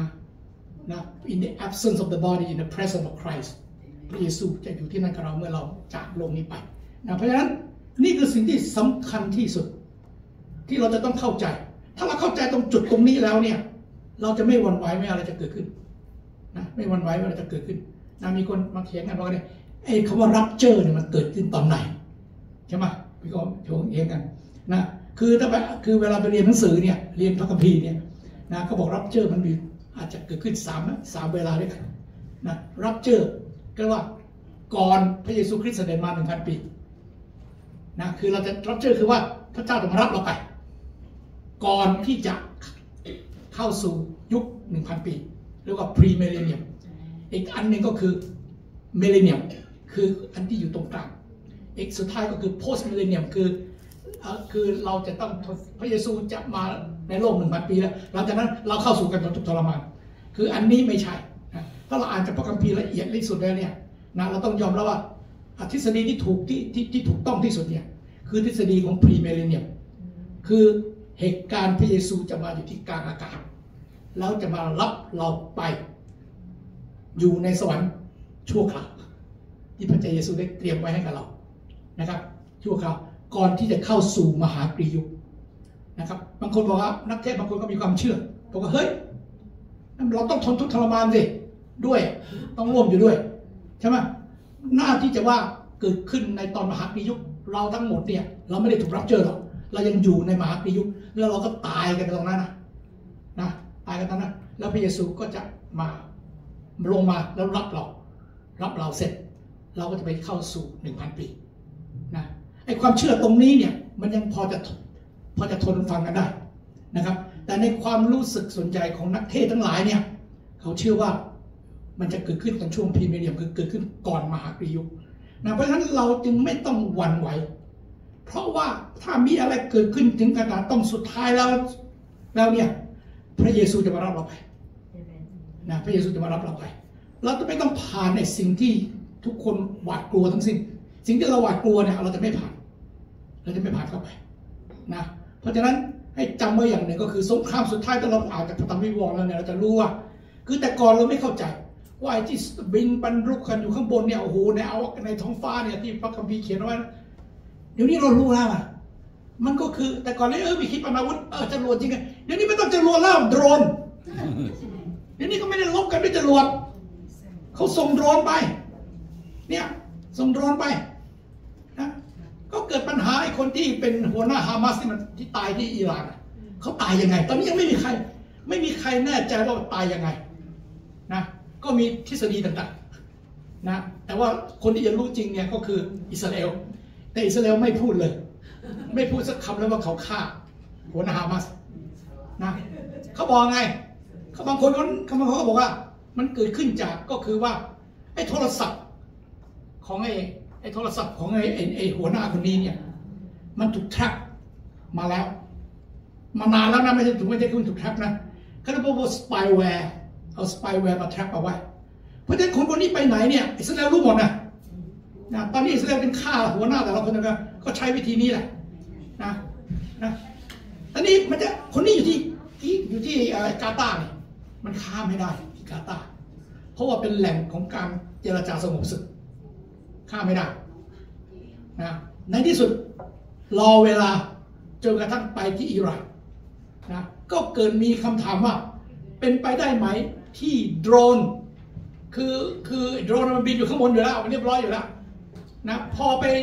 in the absence of the body in the presence of Christ พระเยซูจะอยู่ที่นั่นกับเราเมื่อเราจากโลกนี้ไปนะเพราะฉะนั้นนี่คือสิ่งที่สำคัญที่สุดที่เราจะต้องเข้าใจถ้าเราเข้าใจตรงจุดตรงนี้แล้วเนี่ยเราจะไม่หวั่นไหวไม่อะไรจะเกิดขึ้นนะไม่หวั่นไหวไม่อะไรจะเกิดขึ้นนะมีคนมาเถียงกันว่าเนี่ยไอ้คำว่ารับเจอเนี่ยมันเกิดขึ้นตอนไหนใช่ไหมพี่ก็โยงเองกันนะคือถ้าคือเวลาไปเรียนหนังสือเนี่ยเรียนพระคัมภีร์เนี่ยนะเขาบอกรับเจอมันมีอาจจะเกิดขึ้น3เวลาด้วยกันนะรับเจอก็ว่าก่อนพระเยซูคริสต์เสด็จมา 1,000 ปีนะคือเราจะรับเจอคือว่าพระเจ้าจะมารับเราไปก่อนที่จะเข้าสู่ยุค 1,000 ปีเรียกว่า pre millennium อีกอันหนึ่งก็คือ millennium คืออันที่อยู่ตรงกลางอีกสุดท้ายก็คือ post millennium คือเราจะต้องพระเยซูจะมาในโลก 1,000 ปีแล้วหลังจากนั้นเราเข้าสู่การทุกข์ทรมานคืออันนี้ไม่ใช่นะถ้าเราอ่านจากพระคัมภีร์ละเอียดที่สุดแล้วเนี่ยนะเราต้องยอมรับว่าทฤษฎีที่ถูกต้องที่สุดเนี่ยคือทฤษฎีของ pre millennium คือเหตุการณ์พระเยซูจะมาอยู่ที่กลางอากาศแล้วจะมารับเราไปอยู่ในสวรรค์ชั่วคราวที่พระเจ้าเยซูได้เตรียมไว้ให้กับเรานะครับชั่วคราวก่อนที่จะเข้าสู่มหากรียุคนะครับบางคนบอกว่านักเทศบางคนก็มีความเชื่อบอกว่าเฮ้ยเราต้องทนทุกข์ทรมานสิด้วยต้องร่วมอยู่ด้วยใช่ไหมหน้าที่จะว่าเกิดขึ้นในตอนมหากรียุคเราทั้งหมดเนี่ยเราไม่ได้ถูกรับเจอหรอกเรายังอยู่ในมหากรียุคแล้วเราก็ตายกันตรงนั้นนะตายกันตรงนั้นแล้วพระเยซูก็จะมาลงมาแล้วรับเราเสร็จเราก็จะไปเข้าสู่ 1,000 ปีนะไอ้ความเชื่อตรงนี้เนี่ยมันยังพอจะทนฟังกันได้นะครับแต่ในความรู้สึกสนใจของนักเทศทั้งหลายเนี่ยเขาเชื่อว่ามันจะเกิดขึ้นตอนช่วงพรีเมียมคือเกิดขึ้นก่อนมหากรียุคนะเพราะฉะนั้นเราจึงไม่ต้องหวั่นไหวเพราะว่าถ้ามีอะไรเกิดขึ้นถึงขนาดต้องสุดท้ายแล้วเนี่ยพระเยซูจะมารับเราไปนะพระเยซูจะมารับเราไปเราจะไม่ต้องผ่านในสิ่งที่ทุกคนหวาดกลัวทั้งสิ้นสิ่งที่เราหวาดกลัวเนี่ยเราจะไม่ผ่านเข้าไปนะเพราะฉะนั้นให้จำไว้อย่างหนึ่งก็คือสงครามสุดท้ายที่เราอ่านจากพระธรรมวิวรณ์แล้วเนี่ยเราจะรู้ว่าคือแต่ก่อนเราไม่เข้าใจว่าไอ้ที่บินบรรลุกันอยู่ข้างบนเนี่ยโอ้โหในท้องฟ้าเนี่ยที่พระคัมภีร์เขียนไว้เดี๋ยวนี้เรารู้แล้วมันก็คือแต่ก่อนนี้มีขีปนาวุธจรวดจริงไงเดี๋ยวนี้ไม่ต้องจรวดแล้วโดรนเดี๋ยวนี้ก็ไม่ได้ลบกันด้วยจรวดเขาส่งโดรนไปเนี่ยส่งโดรนไปนะก็เกิดปัญหาไอ้คนที่เป็นหัวหน้าฮามาสที่ตายที่อิหร่านเขาตายยังไงตอนนี้ยังไม่มีใครแน่ใจว่าตายยังไงนะก็มีทฤษฎีต่างๆนะแต่ว่าคนที่จะรู้จริงเนี่ยก็คืออิสราเอลแต่อิสราเอลไม่พูดเลยไม่พูดสักคำเลยว่าเขาฆ่าหัวหน้าฮามาสนะเขาบอกไงบางคนเขาก็บอกว่ามันเกิดขึ้นจากก็คือว่าไอ้โทรศัพท์ของไอ้โทรศัพท์ของไอ้หัวหน้าคนนี้เนี่ยมันถูกแทร็กมาแล้วมานานแล้วนะไม่ใช่ถูกแทร็กนะเขาเรียกว่าสปายแวร์เอาสปายแวร์มาแทร็กเอาไว้เพราะฉะนั้นคนนี้ไปไหนเนี่ยอิสราเอลรู้หมดนะตอนนี้อิสราเอลเป็นฆ่าหัวหน้าแต่ละคนก็ใช้วิธีนี้แหละนะตอนนี้มันจะคนนี้อยู่ที่กาตาร์เนี่ยมันฆ่าไม่ได้ที่กาตาร์เพราะว่าเป็นแหล่งของการเจรจาสงบศึกฆ่าไม่ได้นะในที่สุดรอเวลาจนกระทั่งไปที่อิหร่านนะก็เกิดมีคำถามว่าเป็นไปได้ไหมที่โดรนคือโดรนมันบินอยู่ข้างบนอยู่แล้วมันเรียบร้อยอยู่แล้วนะพอไป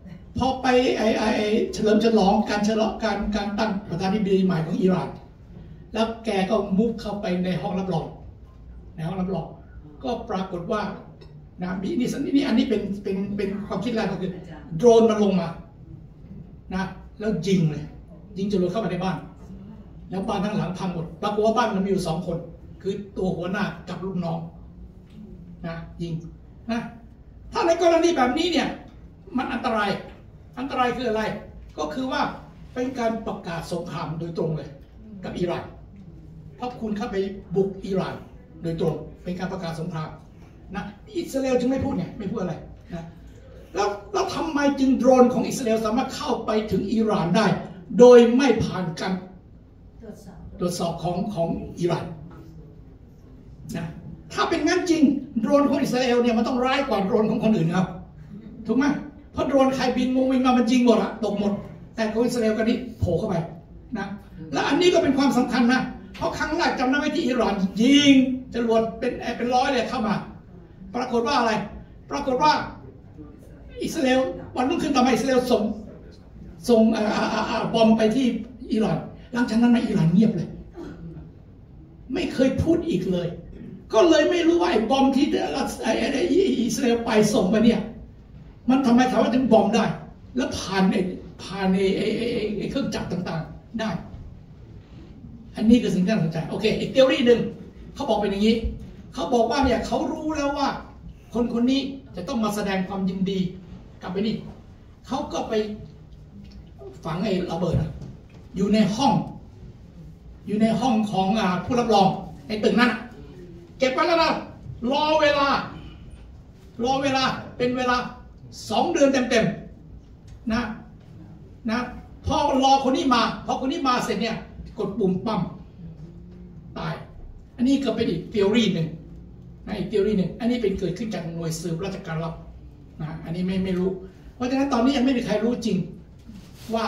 เฉลิมฉลองการตั้งประธานาธิบดีใหม่ของอิหร่านแล้วแกก็มุกเข้าไปในห้องรับรองก็ปรากฏว่านะนี่อันนี้เป็นความคิดแรกก็คือโดรนมันลงมานะแล้วยิงจรวดเข้ามาในบ้านแล้วบ้านทั้งหลังพังหมดปรากฏว่าบ้านมันมีอยู่2 คนคือตัวหัวหน้ากับลูกน้องนะยิงนะถ้าในกรณีแบบนี้เนี่ยมันอันตรายคืออะไรก็คือว่าเป็นการประกาศสงครามโดยตรงเลยกับอิหร่านเพราะคุณเข้าไปบุกอิหร่านโดยตรงเป็นการประกาศสงครามนะอิสราเอลจึงไม่พูดเนี่ยไม่พูดอะไรนะแล้วทำไมจึงโดรนของอิสราเอลสามารถเข้าไปถึงอิหร่านได้โดยไม่ผ่านการตรวจสอบของอิหร่านนะถ้าเป็นงั้นจริงโดรนของอิสราเอลเนี่ยมันต้องร้ายกว่าโดรนของคนอื่นครับถูกไหมเพราะโดรนใครบินวิ่งมามันจริงหมดอะตกหมดแต่ของอิสราเอลก็นี่โผล่เข้าไปนะและอันนี้ก็เป็นความสำคัญนะเพราะครั้งแรกจำได้ไหมที่อิหร่านยิงจรวดเป็นร้อยเลยเข้ามาปรากฏว่าอะไรปรากฏว่าอิสราเอลวันรุ่งขึ้นต่อมาอิสราเอลส่งบอมไปที่อิหร่านหลังจากนั้นในอิหร่านเงียบเลยไม่เคยพูดอีกเลยก็เลยไม่รู้ว่าไอ้บอมที่อิสราเอลไปส่งไปเนี่ยมันทำไมถามว่าถึงบอมได้แล้วผ่านเครื่องจักรต่างๆได้อันนี้คือสิ่งที่น่าสนใจโอเคอีกทฤษฎีหนึ่งเขาบอกเป็นอย่างนี้เขาบอกว่าเนี่ยเขารู้แล้วว่าคนนี้จะต้องมาแสดงความยินดีกับไปนี่เขาก็ไปฝังไอ้ระเบิดอยู่ในห้องของผู้รับรองในตึกนั้นเก็บไว้แล้วนะรอเวลาเป็นเวลา2 เดือนเต็มๆนะพอรอคนนี้มาพอคนนี้มาเสร็จเนี่ยกดปุ่มปั๊มตายอันนี้ก็เป็นอีกทฤษฎีหนึ่งนะอีกทฤษฎีหนึ่งอันนี้เป็นเกิดขึ้นจากหน่วยสืบราชการลับนะอันนี้ไม่รู้เพราะฉะนั้นตอนนี้ยังไม่มีใครรู้จริงว่า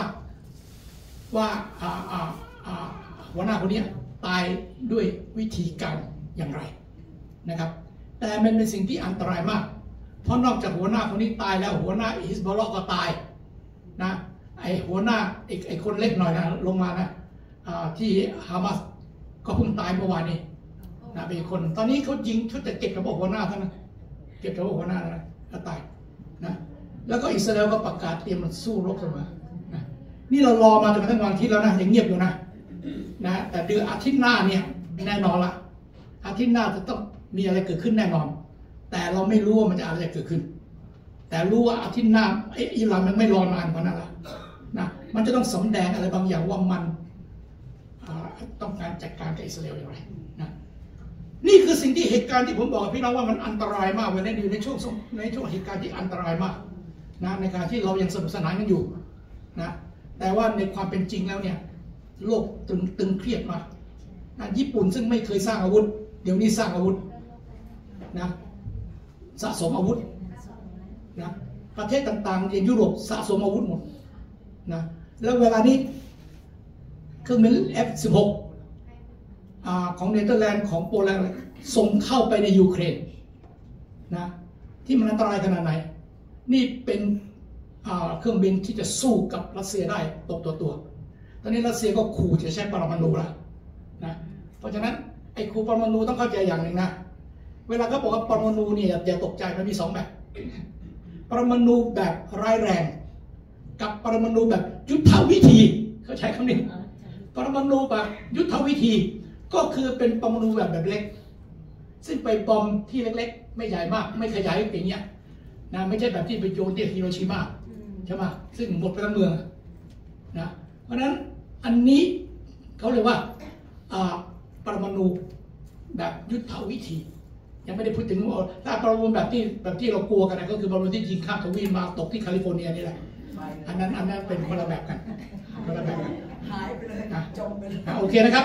หัวหน้าคนนี้ตายด้วยวิธีการอย่างไรนะครับแต่มันเป็นสิ่งที่อันตรายมากเพราะนอกจากหัวหน้าคนนี้ตายแล้วหัวหน้าฮิซบอลเลาะห์ก็ตายนะไอหัวหน้าไอคนเล็กหน่อยนะลงมานะที่ฮามาสก็เพิ่งตายเมื่อวานนี้นะเป็นคนตอนนี้เขายิงเขาจะเก็บกระบอกหัวหน้าเท่านั้นเก็บกระบอกหัวหน้านะก็ตายนะแล้วก็อิสราเอลก็ประกาศเตรียมมันสู้รบกันมานะนี่เรารอมาจนกระทั่งวันอาทิตย์แล้วนะยังเงียบอยู่นะแต่เดือนอาทิตย์หน้าเนี่ยแน่นอนละอาทิตย์หน้าจะต้องมีอะไรเกิดขึ้นแน่นอนแต่เราไม่รู้ว่ามันจะอะไรเกิดขึ้นแต่รู้ว่าอาทิตย์หน้าอิหร่านมันไม่รอนานกว่านั้นละนะมันจะต้องสำแดงอะไรบางอย่างว่ามันต้องการจัดการกับอิสราเอลอย่างไรนะนี่คือสิ่งที่เหตุการณ์ที่ผมบอกกับพี่น้องว่ามันอันตรายมากเวลาอยู่ในช่วงเหตุการณ์ที่อันตรายมากนะในการที่เรายังสนุกสนานกันอยู่นะแต่ว่าในความเป็นจริงแล้วเนี่ยโลกตึงเครียดมากนะญี่ปุ่นซึ่งไม่เคยสร้างอาวุธเดี๋ยวนี้สร้างอาวุธนะสะสมอาวุธนะประเทศต่างๆในยุโรปสะสมอาวุธหมดนะแล้วเวลานี้เครื่องบิน F-16 ของเนเธอร์แลนด์ของโปแลนด์ส่งเข้าไปในยูเครนนะที่มันอันตรายขนาดไหนนี่เป็นเครื่องบินที่จะสู้กับรัสเซียได้ตกตัวตอนนี้รัสเซียก็ขู่จะใช้ปรมาณูแล้วนะเพราะฉะนั้นไอ้ขู่ปรมาณูต้องเข้าใจอย่างหนึ่งนะเวลาเขาบอกว่าปรมาณูเนี่ยอย่าตกใจมันมี2 แบบปรมาณูแบบร้ายแรงกับปรมาณูแบบยุทธวิธีเขาใช้คำนี้ปรมาณูแบบยุทธวิธีก็คือเป็นปรมาณูแบบเล็กซึ่งไปบอมที่เล็กๆไม่ใหญ่มากไม่ขยายอย่างเงี้ยนะไม่ใช่แบบที่ไปโยนที่ฮิโรชิมาใช่ไหมซึ่งหมดไปทั้งเมืองนะเพราะฉะนั้นอันนี้เขาเรียกว่าปรมาณูแบบยุทธวิธียังไม่ได้พูดถึงถ้าปรมาณูแบบที่เรากลัวกันนะก็คือปรมาณูที่ยิงข้ามทวีปมาตกที่แคลิฟอร์เนียนี่แหละอันนั้นเป็นคนละแบบกันหายไปเลยจมไปเลยโอเคนะครับ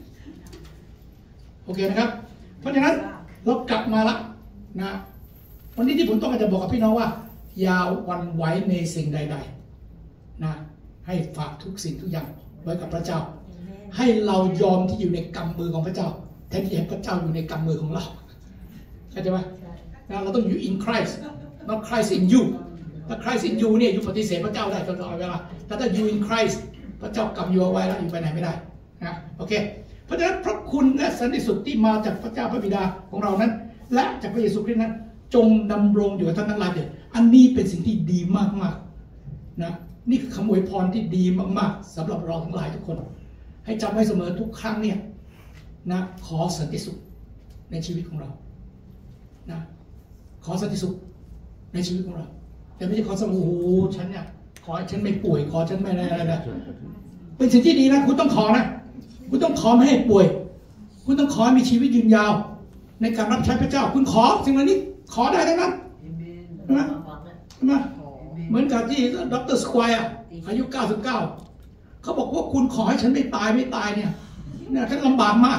เพราะฉะนั้นเรากลับมาละนะวันนี้ที่ผมต้องการจะบอกกับพี่น้องว่าอย่าหวั่นไหวในสิ่งใดๆนะให้ฝากทุกสิ่งทุกอย่างไว้กับพระเจ้าให้เรายอมที่อยู่ในกำมือของพระเจ้าแทนที่ให้พระเจ้าอยู่ในกำมือของเราเข้าใจไหมเราต้องอยู่ in Christ not Christ in you ถ้า Christ in you เนี่ยอยู่ปฏิเสธพระเจ้าได้ตลอดเวลาแต่ถ้า you in Christ พระเจ้ากำอยู่เอาไว้แล้วอยู่ไปไหนไม่ได้นะโอเคเพราะฉะนั้นพระคุณและสันติสุขที่มาจากพระเจ้าพระบิดาของเรานั้นและจากพระเยซูคริสต์นั้นจงดำรงอยู่กับท่านทั้งหลายเถิดอันนี้เป็นสิ่งที่ดีมากๆนะนี่คือคำอวยพรที่ดีมากๆสำหรับเราทั้งหลายทุกคนให้จำไว้เสมอทุกครั้งเนี่ยนะขอสันติสุขในชีวิตของเรานะขอสันติสุขในชีวิตของเราแต่ไม่ใช่ขอสมโอ้โหฉันเนี่ยขอให้ฉันไม่ป่วยขอฉันไม่อะไรนะเป็นสิ่งที่ดีนะคุณต้องขอนะคุณต้องขอไม่ให้ป่วยคุณต้องขอให้มีชีวิตยืนยาวในการรับใช้พระเจ้าคุณขอสิ่งเหล่านี้ขอได้ทั้งนั้นใช่ไหมใช่ไหมเหมือนกับที่ดร.สควอร์อายุ 99เขาบอกว่าคุณขอให้ฉันไม่ตายเนี่ยฉันลำบากมาก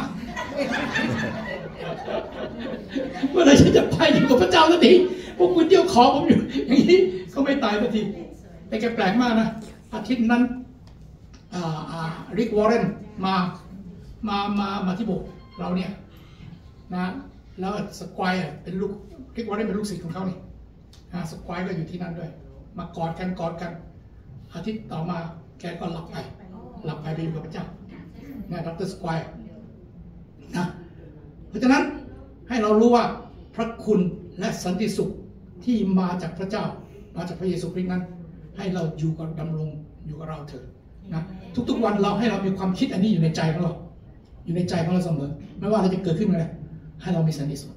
เมื่อไรฉันจะไปอยู่กับพระเจ้าสักทีพวกคุณเที่ยวขอผมอยู่อย่างนี้ก็ไม่ตายสักทีแต่แกแปลกมากนะอาทิตย์นั้นริกวอร์เรนมาที่โบสถ์เราเนี่ยนะแล้วสควอร์เป็นลูกริกวอร์เรนเป็นลูกศิษย์ของเขาเนี่ยสควอร์ก็อยู่ที่นั่นด้วยมากอดกันอาทิตย์ต่อมาแกก็หลับไปอยู่กับพระเจ้านะดร.สควอร์นะเพราะฉะนั้นให้เรารู้ว่าพระคุณและสันติสุขที่มาจากพระเจ้ามาจากพระเยซูคริสต์นั้นให้เราอยู่กับดำรงอยู่กับเราเถิดนะทุกๆวันเราให้เรามีความคิดอันนี้อยู่ในใจของเราอยู่ในใจของเราเสมอไม่ว่าอะไรจะเกิดขึ้นอะไรให้เรามีสันติสุข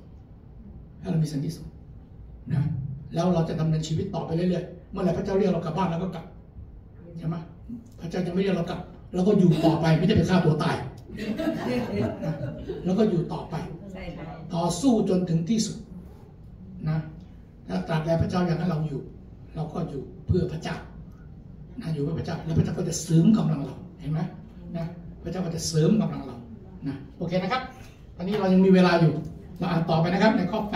นะแล้วเราจะดำเนินชีวิตต่อไปเรื่อยๆเมื่อไหร่พระเจ้าเรียกเรากลับบ้านเราก็กลับใช่ไหมพระเจ้าจะไม่เรียกเรากลับเราก็อยู่ต่อไปไม่ได้ไปฆ่าตัวตายนะแล้วก็อยู่ต่อไปต่อสู้จนถึงที่สุดนะถ้าตราบใดพระเจ้าอยากให้เราอยู่เราก็อยู่เพื่อพระเจ้านะอยู่เพื่อพระเจ้าแล้วพระเจ้าก็จะเสริมกำลังเราเห็นไหมนะพระเจ้าก็จะเสริมกำลังเรานะโอเคนะครับตอนนี้เรายังมีเวลาอยู่เราอ่านต่อไปนะครับในข้อ 8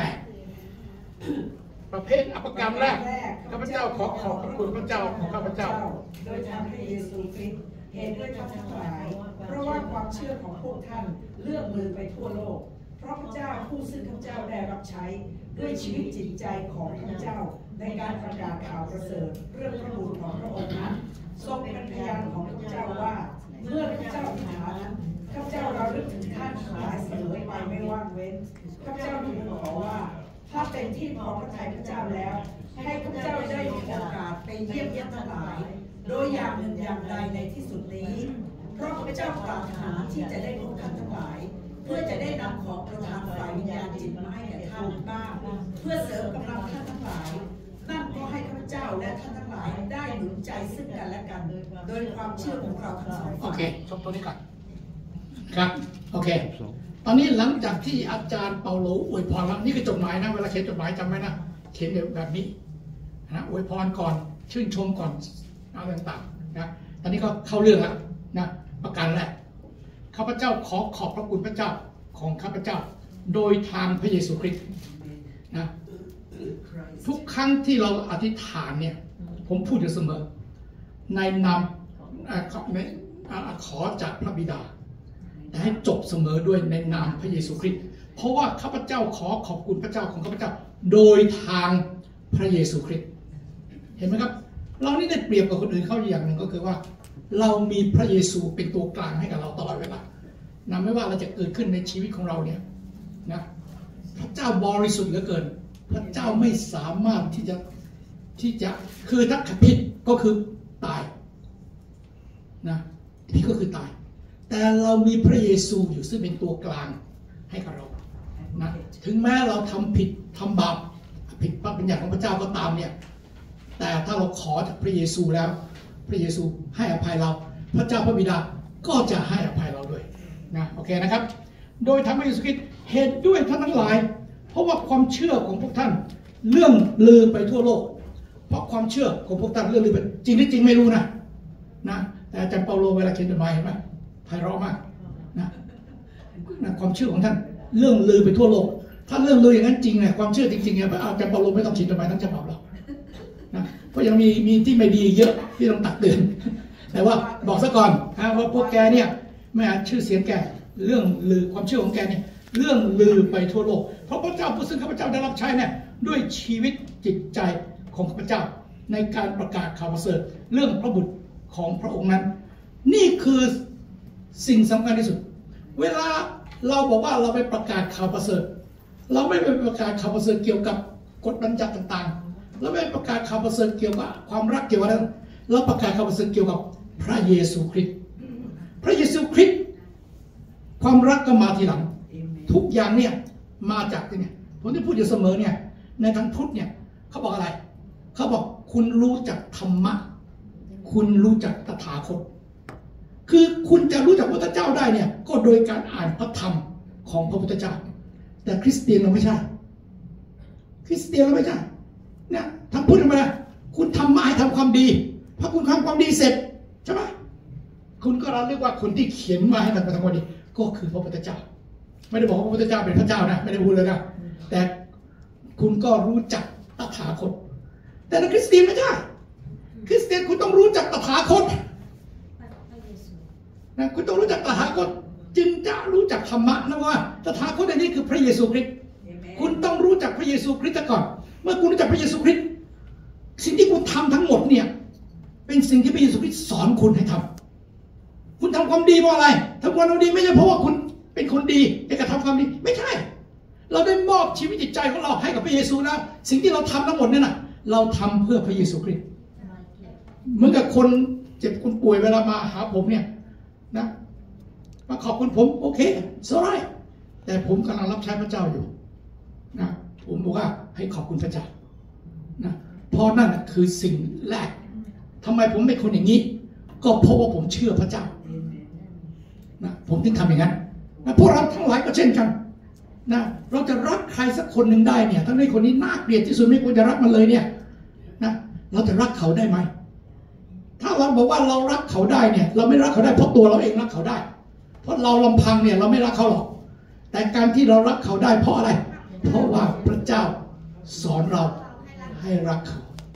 ประเภทอภกรรมแรกข้าพเจ้าขอขอบพระคุณพระเจ้าของข้าพเจ้าโดยทางพระเยซูคริสต์เหตุด้วยท่านทั้งหลายเพราะว่าความเชื่อของพวกท่านเลื่อนมือไปทั่วโลกเพราะพระเจ้าผู้ซึ่งข้าพเจ้าได้รับใช้ด้วยชีวิตจิตใจของข้าพเจ้าในการประกาศข่าวประเสริฐเรื่องพระบุตรของพระองค์นั้นทรงเป็นพยานของข้าพเจ้าว่าเมื่อข้าพเจ้าหานั้นข้าพเจ้าเราลึกถึงท่านหลายเสมอไปไม่ว่างเว้นข้าพเจ้าทูลขอว่าถ้าเป็นที่พอพระทัยพระเจ้าแล้วให้ข้าพเจ้าได้มีโอกาสไปเยี่ยมท่านทั้งหลายโดยอย่างหนึ่งอย่างใดในที่สุดนี้เพราะข้าพเจ้าปรารถนาที่จะได้พบท่านทั้งหลายเพื่อจะได้นำของประทานฝ่ายวิญญาณจิตมาให้แก่ท่านบ้างเพื่อเสริมกำลังท่านทั้งหลายนั่นก็ให้ข้าพเจ้าและท่านทั้งหลายได้หนุนใจซึ่งกันและกันโดยความเชื่อของเราทั้งสองฝ่ายโอเคจบตัวนี้ก่อนครับโอเคตอนนี้หลังจากที่อาจารย์เปาโลอวยพรแล้วนี่คือจดหมายนะเวลาเขียนจดหมายจำไว้นะเขียนแบบนี้นะอวยพรก่อนชื่นชมก่อนอะไรต่างๆนะตอนนี้ก็เข้าเรื่องแล้วนะประการแรกข้าพเจ้าขอขอบพระคุณพระเจ้าของข้าพเจ้าโดยทางพระเยซูคริสต์นะทุกครั้งที่เราอธิษฐานเนี่ยผมพูดอยู่เสมอในนามขอจากพระบิดาแต่ให้จบเสมอด้วยในนามพระเยซูคริสต์เพราะว่าข้าพเจ้าขอขอบคุณพระเจ้าของข้าพเจ้าโดยทางพระเยซูคริสต์เห็นไหมครับเรานี่ได้เปรียบกับคนอื่นเขาอย่างหนึ่งก็คือว่าเรามีพระเยซูเป็นตัวกลางให้กับเราตลอดเวลานะไม่ว่าอะไรจะเกิดขึ้นในชีวิตของเราเนี่ยนะพระเจ้าบริสุทธิ์เหลือเกินพระเจ้าไม่สามารถที่จะคือถ้าผิดก็คือตายนะผิดก็คือตายแต่เรามีพระเยซูอยู่ซึ่งเป็นตัวกลางให้กับเรานะถึงแม้เราทำผิดทำบาปผิดพระบัญญัติของพระเจ้าก็ตามเนี่ยแต่ถ้าเราขอจากพระเยซูแล้วพระเยซูให้อภัยเราพระเจ้าพระบิดาก็จะให้อภัยเราด้วยนะโอเคนะครับโดยทางพระเยซูคริสต์เหตุด้วยท่านทั้งหลายเพราะว่าความเชื่อของพวกท่านเรื่องลือไปทั่วโลกเพราะความเชื่อของพวกท่านเรื่องลือไปจริงหรือจริงไม่รู้นะแต่อาจารย์เปาโลเวลาเขียนจดหมายเห็นไหมไพเราะมากนะความเชื่อของท่านเรื่องลือไปทั่วโลกถ้าเรื่องลืออย่างนั้นจริงเนี่ยความเชื่อจริงๆเนี่ยอาจารย์เปาโลไม่ต้องเขียนจดหมายทั้งฉบับหรอกนะเพราะยังมีที่ไม่ดีเยอะที่ต้องตักเตือนแต่ว่าบอกซะก่อนว่าพวกแกเนี่ยไม่อาจชื่อเสียงแกเรื่องลือความเชื่อของแกเนี่ยเรื่องลือไปทั่วโลกเพราะพระเจ้าผู้ซึ่งข้าพเจ้าได้รับใช้เนี่ยด้วยชีวิตจิตใจของข้าพเจ้าในการประกาศข่าวประเสริฐเรื่องพระบุตรของพระองค์นั้นนี่คือสิ่งสำคัญที่สุดเวลาเราบอกว่าเราไปประกาศข่าวประเสริฐเราไม่ไปประกาศข่าวประเสริฐเกี่ยวกับกฎบัญญัติต่างๆเราไม่ประกาศข่าวประเสริฐเกี่ยวกับความรักเกี่ยวกับอะไรเราประกาศข่าวประเสริฐเกี่ยวกับพระเยซูคริสต์พระเยซูคริสต์ความรักก็มาทีหลังทุกอย่างเนี่ยมาจากที่เนี่ยผมที่พูดอยู่เสมอเนี่ยในทางพุทธเนี่ยเขาบอกอะไรเขาบอกคุณรู้จักธรรมะคุณรู้จักตถาคตคือคุณจะรู้จักพระพุทธเจ้าได้เนี่ยก็โดยการอ่านพระธรรมของพระพุทธเจ้าแต่คริสเตียนเราไม่ใช่คริสเตียนเราไม่ใช่เนี่ยทำพูดออกมาเลยคุณทำมาให้ทำความดีพอคุณทำความดีเสร็จใช่ไหมคุณก็เรียกว่าคนที่เขียนมาให้ทำความดีก็คือพระพุทธเจ้าไม่ได้บอกว่าพระพุทธเจ้าเป็นพระเจ้านะไม่ได้พูดเลยนะแต่คุณก็รู้จักตถาคตแต่ในคริสเตียนไม่ใช่คริสเตียนคุณต้องรู้จักตถาคตนะคุณต้องรู้จักตถาคตจึงจะรู้จักธรรมะนะว่าตถาคตในนี้คือพระเยซูคริสต์คุณต้องรู้จักพระเยซูคริสต์ก่อนเมื่อคุณรู้จักพระเยซูคริสต์สิ่งที่คุณทำทั้งหมดเนี่ยเป็นสิ่งที่พระเยซูคริสต์สอนคุณให้ทำคุณทำความดีเพราะอะไรทำความดีไม่ใช่เพราะว่าคุณเป็นคนดีอยากจะทำความดีไม่ใช่เราได้มอบชีวิตจิตใจของเราให้กับพระเยซูแล้วสิ่งที่เราทำทั้งหมดเนี่ยนะเราทำเพื่อพระเยซูคริสต์เหมือนกับคนเจ็บคนป่วยเวลามาหาผมเนี่ยนะมาขอบคุณผมโอเคสบายแต่ผมกำลังรับใช้พระเจ้าอยู่นะผมบอกว่าให้ขอบคุณพระเจ้านะเพราะนั่นคือสิ่งแรกทำไมผมเป็นคนอย่างนี้ก็เพราะว่าผมเชื่อพระเจ้านะผมถึงทำอย่างนั้นนะพวกเราทั้งหลายก็เช่นกันนะเราจะรักใครสักคนหนึ่งได้เนี่ยทั้งในคนนี้น่าเกลียดที่สุดไม่ควรจะรักมันเลยเนี่ยนะเราจะรักเขาได้ไหมถ้าเราบอกว่าเรารักเขาได้เนี่ยเราไม่รักเขาได้เพราะตัวเราเองรักเขาได้เพราะเราลำพังเนี่ยเราไม่รักเขาหรอกแต่การที่เรารักเขาได้เพราะอะไรเพราะว่าพระเจ้าสอนเราให้รักเขา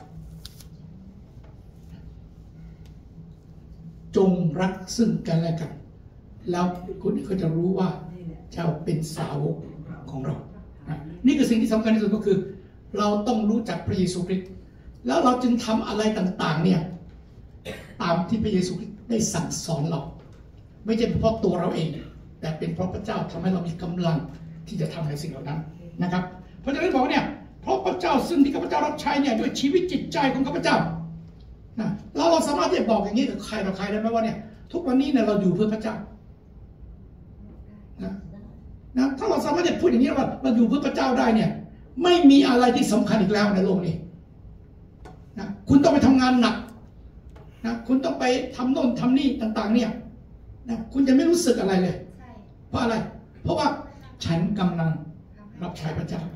จงรักซึ่งกันและกันแล้วคนนี้ก็จะรู้ว่าเจ้าเป็นสาวกของเรานี่คือสิ่งที่สำคัญที่สุดก็คือเราต้องรู้จักพระเยซูคริสต์แล้วเราจึงทำอะไรต่างๆเนี่ยตามที่พระเยซูคริสต์ได้สั่งสอนเราไม่ใช่เพราะตัวเราเองแต่เป็นเพราะพระเจ้าทำให้เรามีกำลังที่จะทำในสิ่งเหล่านั้นนะครับเพราะฉะนั้นบอกเนี่ยเพราะพระเจ้าซึ่งที่ข้าพเจ้ารับใช้เนี่ยด้วยชีวิตจิตใจของข้าพเจ้านะเราสามารถที่จะบอกอย่างนี้กับใครต่อใครได้ไหมว่าเนี่ยทุกวันนี้เนี่ยเราอยู่เพื่อพระเจ้านะถ้าเราสามารถจะพูดอย่างนี้ว่าเราอยู่เพื่อพระเจ้าได้เนี่ยไม่มีอะไรที่สำคัญอีกแล้วในโลกนี้นะคุณต้องไปทำงานหนักนะคุณต้องไปทำโน่นทำนี่ต่างๆเนี่ยนะคุณจะไม่รู้สึกอะไรเลยเพราะอะไรเพราะว่าฉันกำลังรับใช้พระเจ้า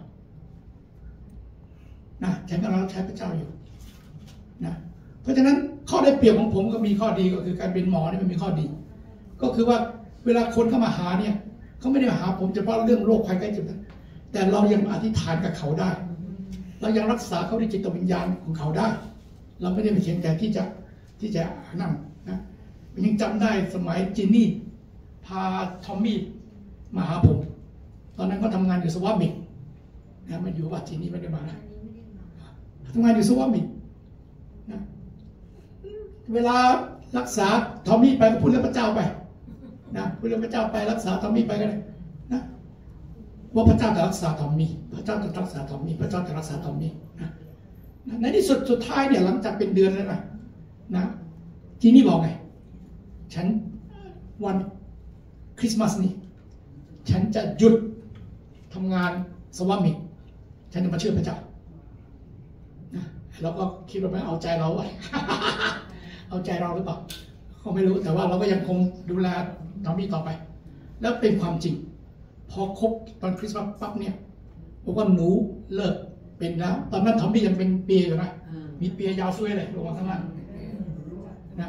นะฉันกำลังรับใช้พระเจ้าอยู่นะเพราะฉะนั้นข้อได้เปรียบของผมก็มีข้อดีก็คือการเป็นหมอเนี่ยมันมีข้อดีก็คือว่าเวลาคนเข้ามาหาเนี่ยเขาไม่ได้มาหาผมเฉพาะเรื่องโรคภัยไข้เจ็บแต่เรายังอธิษฐานกับเขาได้เรายังรักษาเขาด้วยจิตวิญญาณของเขาได้เราไม่ได้ไปเขียนแต่ที่จะนั่งนะยังจำได้สมัยจินนี่พาทอมมี่มาหาผมตอนนั้นก็ทำงานอยู่สวามิกนะมาอยู่ว่าจินนี่ไม่ได้มานะทำงานอยู่สวามิกนะเวลารักษาทอมมี่ไปก็พูดเรื่องพระเจ้าไปนะพูดเรื่องพระเจ้าไปรักษาทอมมี่ไปก็ได้นะว่าพระเจ้าจะรักษาทอมมี่พระเจ้าจะรักษาทอมมี่พระเจ้าจะรักษาทอมมี่นะในที่สุดท้ายเนี่ยหลังจากเป็นเดือนแล้วนะจีนี่บอกไงฉันวันคริสต์มาสนี้ฉันจะหยุดทำงานสวามิกฉันจะมาเชื่อพระเจ้านะเราก็คิดว่าไม่เอาใจเราไว้ เอาใจเราหรือเปล่าเขาไม่รู้แต่ว่าเราก็ยังคงดูแลทอมมี่ต่อไปแล้วเป็นความจริงพอครบตอนคริสต์มาสปั๊บเนี่ยบอกว่าหนูเลิกเป็นแล้วตอนนั้นทอมมี่ยังเป็นเปียอยู่นะมีเปียยาวสวยเลยลงมาข้างล่างนะ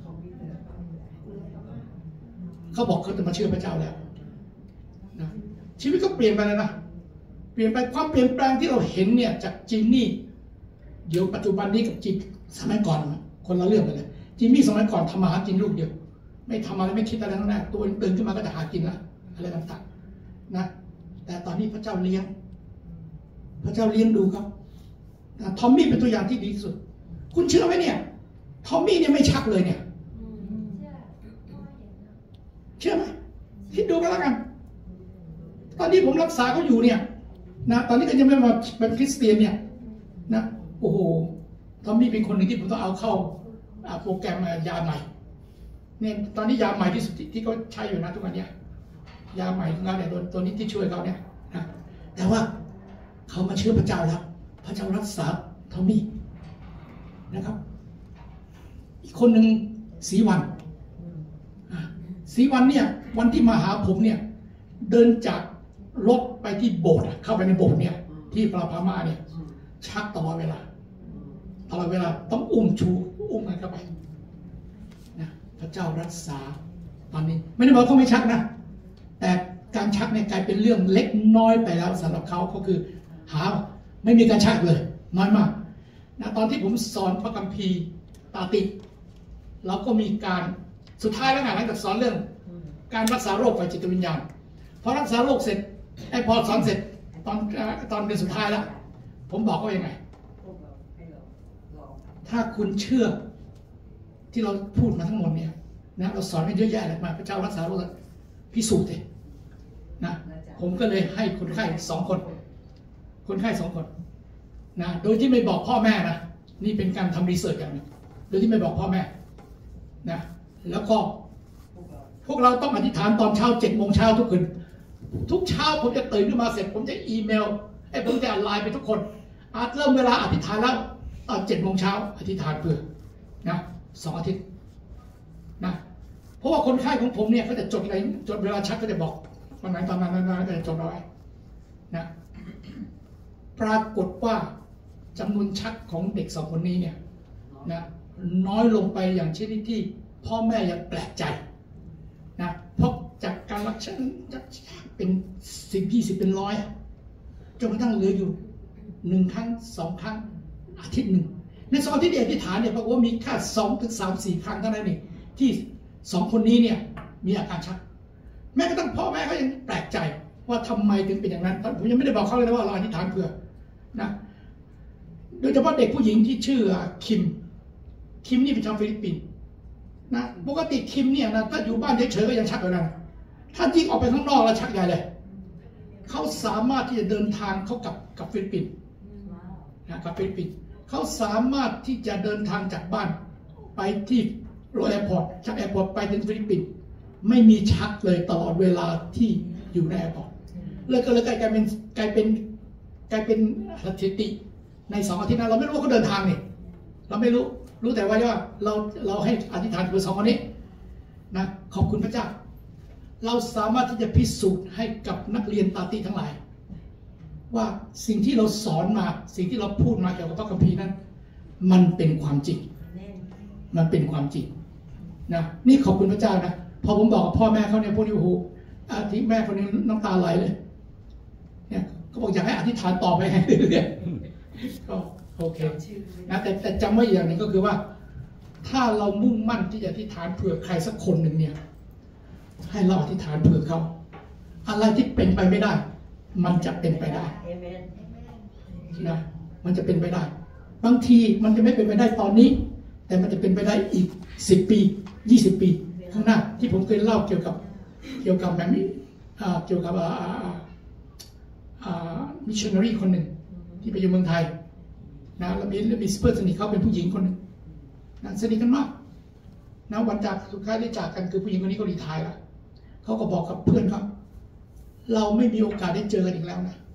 เขาบอกเขาจะมาเชื่อพระเจ้าแล้วนะชีวิตก็เปลี่ยนไปเลยนะเปลี่ยนไปความเปลี่ยนแปลงที่เราเห็นเนี่ยจากจินนี่เดี๋ยวปัจจุบันนี้กับจินสมัยก่อนคนละเรื่องกันเลยจินนี่สมัยก่อนทำมาหากินลูกเดียวไม่ทำอะไรไม่คิดอะไรทั้งนั้นตัวตื่นขึ้นมาก็จะหากินละอะไรต่างๆนะแต่ตอนนี้พระเจ้าเลี้ยงดูครับทอมมี่เป็นตัวอย่างที่ดีที่สุดคุณเชื่อไหมเนี่ยทอมมี่เนี่ยไม่ชักเลยเนี่ยเชื่อไหมคิดดูกันแล้วกันตอนนี้ผมรักษาเขาอยู่เนี่ยนะตอนนี้ก็ยังไม่มาเป็นคริสเตียนเนี่ยนะโอ้โหทอมมี่เป็นคนหนึ่งที่ผมต้องเอาเข้าโปรแกรมยาใหม่เนี่ยตอนนี้ยาใหม่ที่สุดที่เขาใช้อยู่นะทุกวันนี้ยาใหม่งานเนี่ยตัวนี้ที่ช่วยเขาเนี่ยนะแต่ว่าเขามาเชื่อพระเจ้าแล้วพระเจ้ารักษาทอมมี่นะครับอีกคนหนึ่งศรีวันเนี่ยวันที่มาหาผมเนี่ยเดินจากรถไปที่โบสถ์เข้าไปในโบสถ์เนี่ยที่ปราพามาเนี่ยชักตลอดเวลาต้องอุ้มกันเข้าไปนะพระเจ้ารักษาตอนนี้ไม่ได้บอกเขาไม่ชักนะแต่การชักเนี่ยกลายเป็นเรื่องเล็กน้อยไปแล้วสำหรับเขาก็คือไม่มีการชักเลยน้อยมากนะตอนที่ผมสอนพระคัมภีร์ตาติเราก็มีการสุดท้ายแล้วไงหลังจากสอนเรื่องการรักษาโรคฝ่ายจิตวิญญาณพอรักษาโรคเสร็จพอสอนเสร็จตอนเดือนสุดท้ายแล้วผมบอกเขายังไงถ้าคุณเชื่อที่เราพูดมาทั้งหมดเนี่ยนะเราสอนกันเยอะแยะเลยมาพระเจ้ารักษาโรคพิสูจน์เลยนะผมก็เลยให้คนไข้2 คนนะโดยที่ไม่บอกพ่อแม่นะนี่เป็นการทำรีเสิร์ชอย่างนึงโดยที่ไม่บอกพ่อแม่นะแล้วก็พวกเราต้องอธิษฐานตอนเช้า7 โมงเช้าทุกคืนทุกเช้าผมจะตื่นขึ้นมาเสร็จผมจะอีเมลผมจะไลน์ไปทุกคนเริ่มเวลาอธิษฐานแล้วตอน7 โมงเช้าอธิษฐานเพื่อนะ2 อาทิตย์นะเพราะว่าคนไข้ของผมเนี่ยเขาจะจดเวลาชักก็จะบอกวันไหนตอนนั้นก็จะจดเอาไว้นะปรากฏว่าจำนวนชักของเด็ก2 คนนี้เนี่ยนะน้อยลงไปอย่างชนิดที่พ่อแม่ยังแปลกใจนะเพราะจากการรักษาเป็น10 20เป็น100จนกระทั่งเหลืออยู่1 ครั้ง 2 ครั้งอาทิตย์หนึ่งใน2 อาทิตย์อธิษฐานเนี่ยปรากฏว่ามีแค่2 ถึง 3 4 ครั้งเท่านั้นเองที่2 คนนี้เนี่ยมีอาการชักแม้กระทั่งพ่อแม่เขายังแปลกใจว่าทำไมถึงเป็นอย่างนั้นผมยังไม่ได้บอกเขาเลยนะว่าเราอธิษฐานเพื่อนะโดยเฉพาะเด็กผู้หญิงที่ชื่อคิมนี่เป็นชาวฟิลิปปินส์นะปกติคิมเนี่ยนะถ้าอยู่บ้านเฉยๆก็ยังชักอยู่นะถ้ายิ่งออกไปข้างนอกแล้วชักใหญ่เลยเขาสามารถที่จะเดินทางเขากับฟิลิปปินส์นะกับฟิลิปปินส์เขาสามารถที่จะเดินทางจากบ้านไปที่โรแอร์พอร์ตจากแอร์พอร์ตไปถึงฟิลิปปินส์ไม่มีชักเลยตลอดเวลาที่อยู่ในแอร์พอร์ตเลยก็เลยกลายเป็นสถิติใน2 อาทิตย์นั้นเราไม่รู้ว่าเขาเดินทางนี่เราไม่รู้แต่ว่าเราให้อธิษฐานเพื่อ2 คนนี้นะขอบคุณพระเจ้าเราสามารถที่จะพิสูจน์ให้กับนักเรียนตาติทั้งหลายว่าสิ่งที่เราสอนมาสิ่งที่เราพูดมาเกี่ยวกับพระคัมภีร์นั้นมันเป็นความจริงนะนี่ขอบคุณพระเจ้านะพอผมบอกกับพ่อแม่เขาเนี่ยพวกนี้โอ้โหที่แม่คนนี้น้ำตาไหลเลยเนี่ยเขาบอกอยากให้อธิษฐานต่อไปให้เรื่อยๆก็โอเคนะแต่จำไว้อย่างหนึ่งก็คือว่าถ้าเรามุ่งมั่นที่จะอธิษฐานเผื่อใครสักคนหนึ่งเนี่ยให้เราอธิษฐานเผื่อเขาอะไรที่เป็นไปไม่ได้มันจะเป็นไปได้นะมันจะเป็นไปได้บางทีมันจะไม่เป็นไปได้ตอนนี้แต่มันจะเป็นไปได้อีก10 ปี20 ปีข้างหน้าที่ผมเคยเล่าเกี่ยวกับแบบนี้เกี่ยวกับมิชชันนารีคนหนึ่งที่ไปอยู่เมืองไทยนะแล้วมีเพื่อนสนิทเขาเป็นผู้หญิงคนหนึ่งนะสนิทกันมากนะวันจากสุดท้ายได้จากกันคือผู้หญิงคนนี้ก็รีไทร์แล้วเขาก็บอกกับเพื่อนเขาเราไม่มีโอกาสได้เจอกันอีกแล้วนะ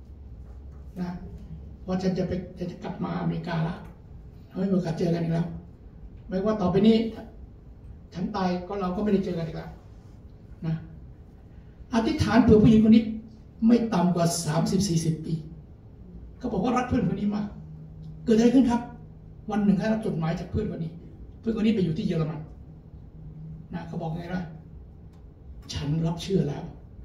เพราะฉันจะกลับมาอเมริกาแล้วเราไม่มีโอกาสเจอกันอีกแล้วไม่ว่าต่อไปนี้ฉันตายก็เราก็ไม่ได้เจอกันอีกแล้วนะอธิษฐานเผื่อผู้หญิงคนนี้ไม่ต่ำกว่า 30-40 ปีเขาบอกว่ารักเพื่อนคนนี้มากเกิดอะไรขึ้นครับวันหนึ่งให้รับจดหมายจากเพื่อนคนนี้ไปอยู่ที่เยอรมันนะเขาบอกไงนะฉันรับเชื่อแล้ว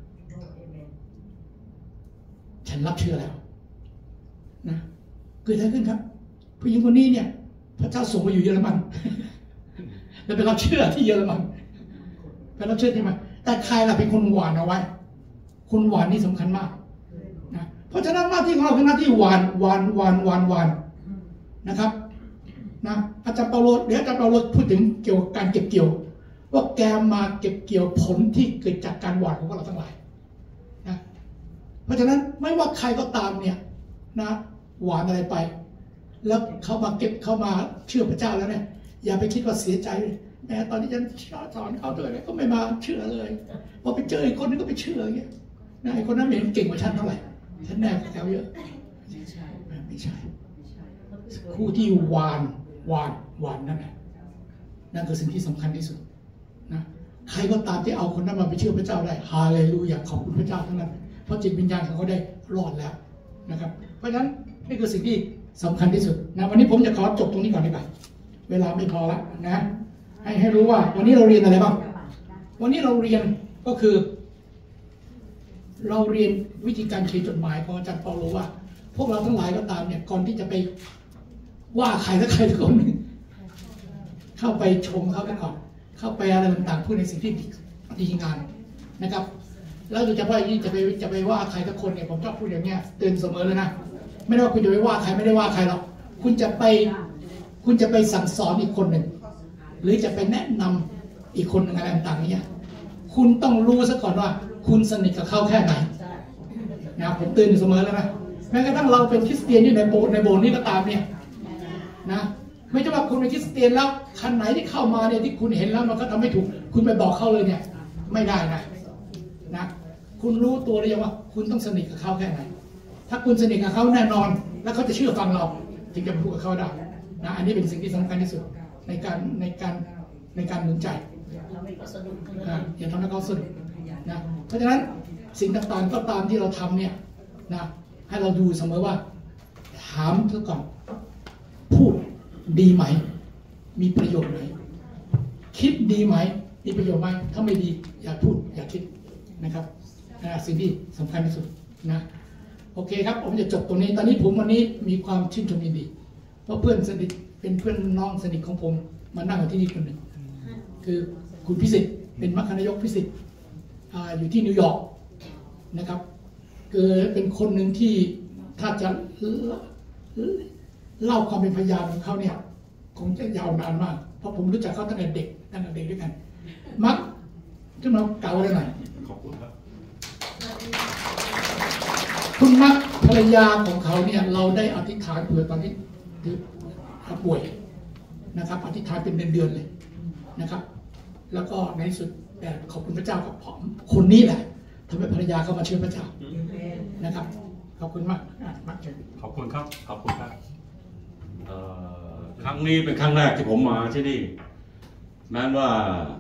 นะเกิดอะไรขึ้นครับผู้หญิงคนนี้เนี่ยพระเจ้าส่งมาอยู่เยอรมันแล้วไปรับเชื่อที่เยอรมันไปรับเชื่อที่มันแต่ใครล่ะเป็นคนหวานเอาไว้คนหวานนี่สำคัญมากนะเพราะฉะนั้นหน้าที่ของเราคือหน้าที่หวานนะครับนะอาจารย์เปาโลเดี๋ยวอาจารย์เปาโลพูดถึงเกี่ยวกับการเก็บเกี่ยวว่าแกมาเก็บเกี่ยวผลที่เกิดจากการหวานของพวกเราทั้งหลายนะเพราะฉะนั้นไม่ว่าใครก็ตามเนี่ยนะหวานอะไรไปแล้วเขามาเก็บเขามาเชื่อพระเจ้าแล้วเนี่ยอย่าไปคิดว่าเสียใจไปแต่ตอนที่ฉันสอนเขาด้วยก็ไม่มาเชื่อเลยพอไปเจออีกคนนึงก็ไปเชื่ออย่างเงี้ยไอ้คนนั้นไม่เห็นเก่งกว่าฉันเท่าไหร่ฉันแน่กว่าเขาเยอะไม่ใช่คู่ที่หวานนั่นแหละนั่นคือสิ่งที่สำคัญที่สุดนะใครก็ตามที่เอาคนนั้นมาไปเชื่อพระเจ้าได้ฮาเลลูยาขอบคุณพระเจ้าทั้งนั้นเพราะจิตวิญญาณของเขาได้รอดแล้วนะครับเพราะฉะนั้นนี่คือสิ่งที่สำคัญที่สุดนะวันนี้ผมจะขอจบตรงนี้ก่อนดีกว่าเวลาไม่พอละนะให้รู้ว่าวันนี้เราเรียนอะไรบ้างวันนี้เราเรียนก็คือเราเรียนวิธีการเขียนจดหมายของอาจารย์เปาโลว่าพวกเราทั้งหลายก็ตามเนี่ยก่อนที่จะไปว่าใครสักคนหนึ่งเข้าไปชมเขาไปก่อนเข้าไปอะไรต่างๆพูดในสิ่งที่ดีงามนะครับแล้วโดยเฉพาะที่จะไปว่าใครสักคนเนี่ยผมชอบพูดอย่างเงี้ยเตือนเสมอเลยนะไม่ได้ว่าคุณจะไปว่าใครไม่ได้ว่าใครหรอกคุณจะไปสั่งสอนอีกคนหนึ่งหรือจะไปแนะนำอีกคนหนึ่งอะไรต่างๆเนี่ยคุณต้องรู้ซะก่อนว่าคุณสนิทกับเขาแค่ไหนนะผมเตือนอยู่เสมอแล้วนะแม้กระทั่งเราเป็นคริสเตียนอยู่ในโบสถ์นี้ก็ตามเนี่ยนะไม่ใช่ว่าคุณเป็นคริสเตียนแล้วคันไหนที่เข้ามาเนี่ยที่คุณเห็นแล้วมันก็ทำไม่ถูกคุณไปบอกเขาเลยเนี่ยไม่ได้นะคุณรู้ตัวหรือยังว่าคุณต้องสนิทกับเขาแค่ไหนถ้าคุณสนิทกับเขาแน่นอนแล้วเขาจะเชื่อฟังเราจึงจะพูดกับเขาได้นะอันนี้เป็นสิ่งที่สำคัญที่สุดในการหนุนใจอย่าทำให้เขาสนุกนะเพราะฉะนั้นสิ่งต่างๆก็ตามที่เราทำเนี่ยนะให้เราดูเสมอว่าถามเธอก่อนพูดดีไหมมีประโยชน์ไหมคิดดีไหมมีประโยชน์ไหมถ้าไม่ดีอย่าพูดอย่าคิดนะครับสิ่งที่สำคัญที่สุดนะโอเคครับผมจะจบตรงนี้ตอนนี้วันนี้มีความชื่นชมยินดีเพราะเพื่อนสนิทเป็นเพื่อนน้องสนิทของผมมานั่งอยู่ที่นี่คนหนึ่งคือคุณพิสิทธิ์เป็นมัคคณายกพิสิทธิ์อยู่ที่นิวยอร์กนะครับคือเป็นคนหนึ่งที่ถ้าจะเล่าความเป็นพยานของเขาเนี่ยคงจะยาวนานมากเพราะผมรู้จักเขาตั้งแต่เด็กด้วยกันมักขึ้นมาเก่าเลยหน่อยขอบคุณครับคุณมักภรรยาของเขาเนี่ยเราได้อธิษฐานเผื่อตอนที่ป่วยนะครับอธิษฐานเป็นเดือนๆเลยนะครับแล้วก็ในที่สุดแต่ขอบคุณพระเจ้ากับผมคนนี้แหละทำให้ภรรยาเขามาเชื่อพระเจ้านะครับขอบคุณมากเชิญขอบคุณครับขอบคุณครับครั้งนี้เป็นครั้งแรกที่ผมมาที่นี่แม้ว่า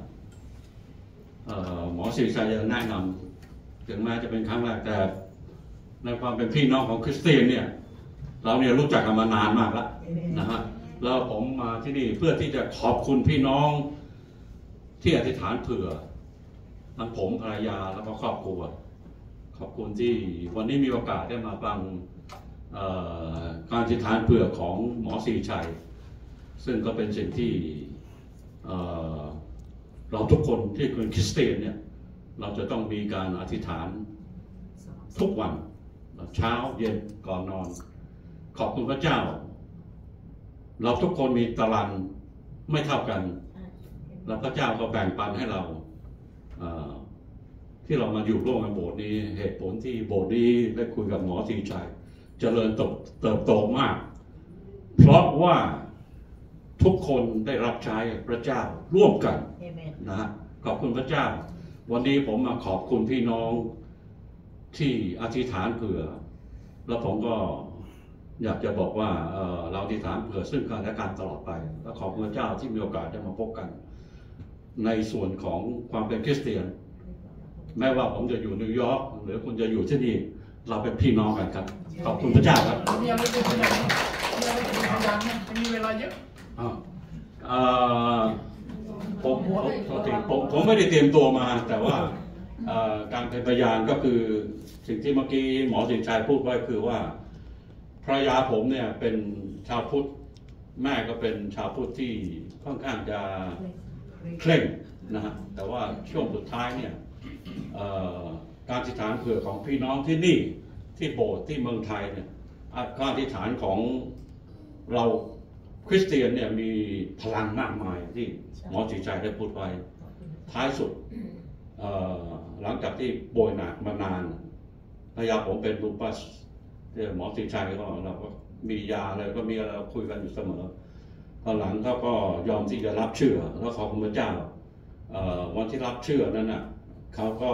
หมอศิริชัยจะแนะนำถึงแม้จะเป็นครั้งแรกแต่ในความเป็นพี่น้องของคริสเตียนเนี่ยเราเนี่ยรู้จักกันมานานมากแล้วนะฮะแล้วผมมาที่นี่เพื่อที่จะขอบคุณพี่น้องที่อธิษฐานเผื่อทั้งผมภรรยาแล้วก็ครอบครัวขอบคุณที่วันนี้มีโอกาสได้มาฟังการอธิษฐานเผื่อของหมอศิริชัยซึ่งก็เป็นสิ่งที่เราทุกคนที่เป็นคริสเตียนเนี่ยเราจะต้องมีการอธิษฐานทุกวันเช้าเย็นก่อนนอนขอบคุณพระเจ้าเราทุกคนมีตารางไม่เท่ากันแล้วพระเจ้าก็แบ่งปันให้เราที่เรามาอยู่ร่วมกันโบสถ์นี้เหตุผลที่โบสถ์นี้ได้คุยกับหมอศิริชัยเจริญเติบโตมากเพราะว่าทุกคนได้รับใช้พระเจ้าร่วมกันนะฮะขอบคุณพระเจ้าวันนี้ผมมาขอบคุณพี่น้องที่อธิษฐานเผื่อแล้วผมก็อยากจะบอกว่าเราอธิษฐานเผื่อซึ่งกันและกันตลอดไปและขอบคุณพระเจ้าที่มีโอกาสได้มาพบกันในส่วนของความเป็นคริสเตียนแม้ว่าผมจะอยู่นิวยอร์กหรือคุณจะอยู่ที่นี่เราเป็นพี่น้องกันครับขอบคุณพระเจ้าครับมีอะไรเป็นพยานมีเวลาเยอะผมไม่ได้เตรียมตัวมาแต่ว่าการเป็นพยานก็คือสิ่งที่เมื่อกี้หมอศิริชัยพูดไว้คือว่าภรรยาผมเนี่ยเป็นชาวพุทธแม่ก็เป็นชาวพุทธที่ค่อนข้างจะเคร่งนะฮะแต่ว่าช่วงสุดท้ายเนี่ยการอธิษฐานเผื่อของพี่น้องที่นี่ที่โบสถ์ที่เมืองไทยเนี่ยการอธิษฐานของเราคริสเตียนเนี่ยมีพลังมากมายที่หมอศิริชัยได้พูดไว้ท้ายสุดหลังจากที่ป่วยหนักมานานภรรยาผมเป็นลูปัสหมอศิริชัยก็เราก็มียาอะไรก็มีอะไรเราคุยกันอยู่เสมอตอนหลังเขาก็ยอมที่จะรับเชื่อแล้วขอบคุณพระเจ้าวันที่รับเชื่อนั้นน่ะเขาก็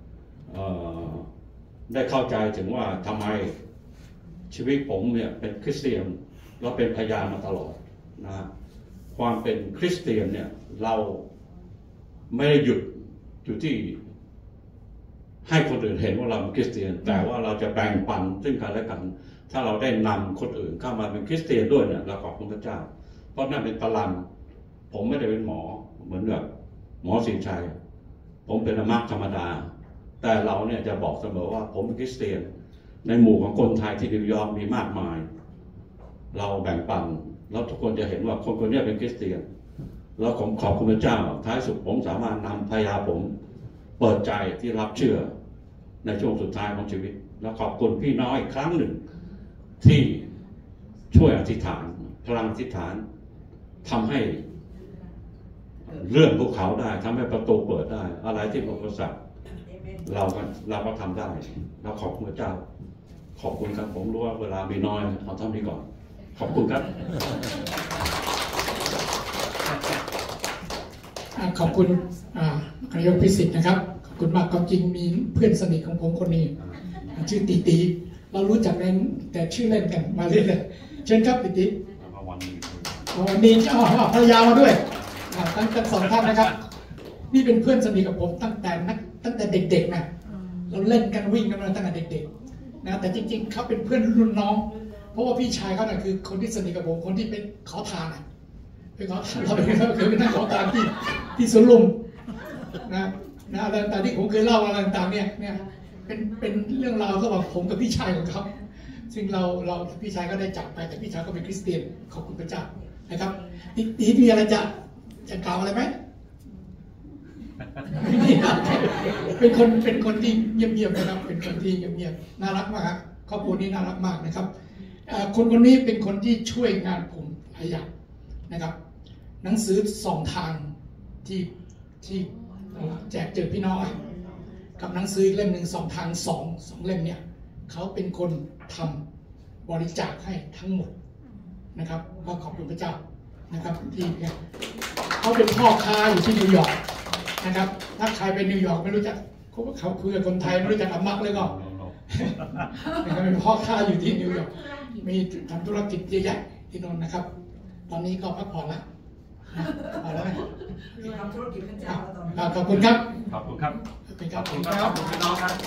ได้เข้าใจถึงว่าทำไมชีวิตผมเนี่ยเป็นคริสเตียนแล้วเป็นพยานมาตลอดนะความเป็นคริสเตียนเนี่ยเราไม่ได้หยุดอยู่ที่ให้คนอื่นเห็นว่าเราเป็นคริสเตียนแต่ว่าเราจะแบ่งปันซึ่งกันและกันถ้าเราได้นำคนอื่นเข้ามาเป็นคริสเตียนด้วยเนี่ยเราขอบคุณพระเจ้าเพราะนั่นเป็นพลังผมไม่ได้เป็นหมอเหมือนกับหมอสินชัยผมเป็นอามักธรรมดาแต่เราเนี่ยจะบอกเสมอว่าผมเป็นคริสเตียนในหมู่ของคนไทยที่นิวยอร์กมีมากมายเราแบ่งปันแล้วทุกคนจะเห็นว่าคนคนนี้เป็นคริสเตียนแล้วผมขอบคุณพระเจ้าท้ายสุดผมสามารถนำภรรยาผมเปิดใจที่รับเชื่อในช่วงสุดท้ายของชีวิตแล้วขอบคุณพี่น้อยอีกครั้งหนึ่งที่ช่วยอธิษฐานพลังอธิษฐานทำให้เลื่อนภูเขาได้ทำให้ประตูเปิดได้อะไรที่เป็นอุปสรรคเราก็ทำได้เราขอบคุณพระเจ้าขอบคุณครับผมรู้ว่าเวลามีน้อยเอาเท่านี้ก่อนขอบคุณครับขอบคุณนายกพิสิทธิ์นะครับขอบคุณมากความจริงมีเพื่อนสนิทของผมคนนี้ชื่อตีตีเรารู้จักกันแต่ชื่อเล่นกันมาเรื่อยๆเชิญครับตีตีวันนี้ภรรยามาด้วยทั้งสองท่านนะครับนี่เป็นเพื่อนสนิทกับผมตั้งแต่เด็กๆนะเราเล่นกันวิ่งกันมาตั้งแต่เด็กๆนะแต่จริงๆเขาเป็นเพื่อนรุ่นน้องเพราะว่าพี่ชายเขาเนี่ยคือคนที่สนิทกับผมคนที่เป็นขอทานเป็นขอทานเราเคยเป็นนักขอทานที่สวนลุมนะอะไรต่างที่ผมเคยเล่าอะไรต่างเนี่ยเป็นเรื่องราวระหว่างผมกับพี่ชายของเขาซึ่งเราพี่ชายก็ได้จากไปแต่พี่ชายก็เป็นคริสเตียนขอบคุณพระเจ้านะครับนี่มีอะไรจะกล่าวอะไรไหมเป็นคนที่เงียบๆนะครับเป็นคนที่เงียบๆน่ารักมากครับครอบครัวนี้น่ารักมากนะครับคนนี้เป็นคนที่ช่วยงานผมหลายอย่างนะครับหนังสือ2 ทางที่แจกเจอพี่น้องกับหนังสืออีกเล่มหนึ่ง2 ทาง2เล่มเนี่ยเขาเป็นคนทำบริจาคให้ทั้งหมดนะครับก็ขอบคุณพระเจ้านะครับที่เขาเป็นพ่อค้าอยู่ที่นิวยอร์กนะครับถ้าใครไปนิวยอร์กไม่รู้จักเขาคุยกับคนไทยไม่รู้จักอามักเลยก็นะครับเป็นพ่อค้าอยู่ที่นิวยอร์กมีทำธุรกิจเยอะแยะที่นนท์นะครับตอนนี้ก็พักผ่อนแล้วพอแล้วไหมทำธุรกิจพระเจ้าแล้วตอนนี้ขอบคุณครับขอบคุณครับขอบคุณครับขอบคุณครับพี่น้องครับ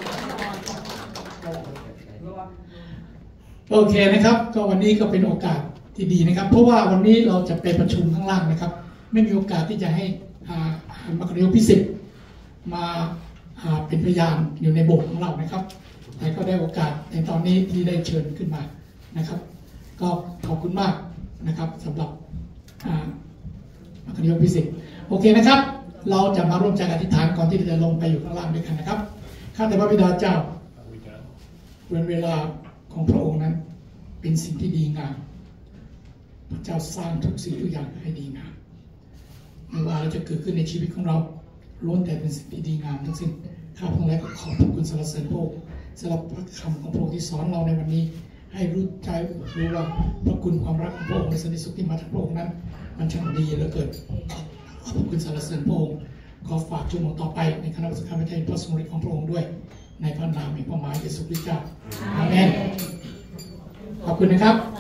โอเคนะครับก็วันนี้ก็เป็นโอกาสที่ดีนะครับเพราะว่าวันนี้เราจะไปประชุมข้างล่างนะครับไม่มีโอกาสที่จะให้มัคคิโยพิสิทธิ์มาเป็นพยานอยู่ในโบสถ์ของเรานะครับแต่ก็ได้โอกาสในตอนนี้ที่ได้เชิญขึ้นมานะครับก็ขอบคุณมากนะครับสำหรับมัคคิโยพิสิทธิ์โอเคนะครับเราจะมาร่วมใจอธิษฐานก่อนที่จะลงไปอยู่ข้างล่างด้วยกันนะครับข้าแต่พระบิดาเจ้าเวลาของพระองค์นั้นเป็นสิ่งที่ดีงามพระเจ้าสร้างทุกสิ่งทุกอย่างให้ดีงามไม่ว่าอะไรจะเกิดขึ้นในชีวิตของเราล้วนแต่เป็นสิ่งที่ดีงามทั้งสิ้นข้าพระองค์และก็ขอบคุณสรรเสริญพระองค์สำหรับพระคำของพระองค์ที่สอนเราในวันนี้ให้รู้ใจรู้ว่าพระคุณความรักของพระองค์ในสันติสุขที่มาจากพระองค์นั้นมันช่างดีเหลือเกินขอบคุณสรรเสริญพระองค์ขอฝากชั่วโมงต่อไปในคณะสังฆาธิการพระสมฤทธิ์ของพระองค์ด้วยในพระนามแห่งพระมหาเยซูคริสต์เจ้าอาเมนขอบคุณนะครับ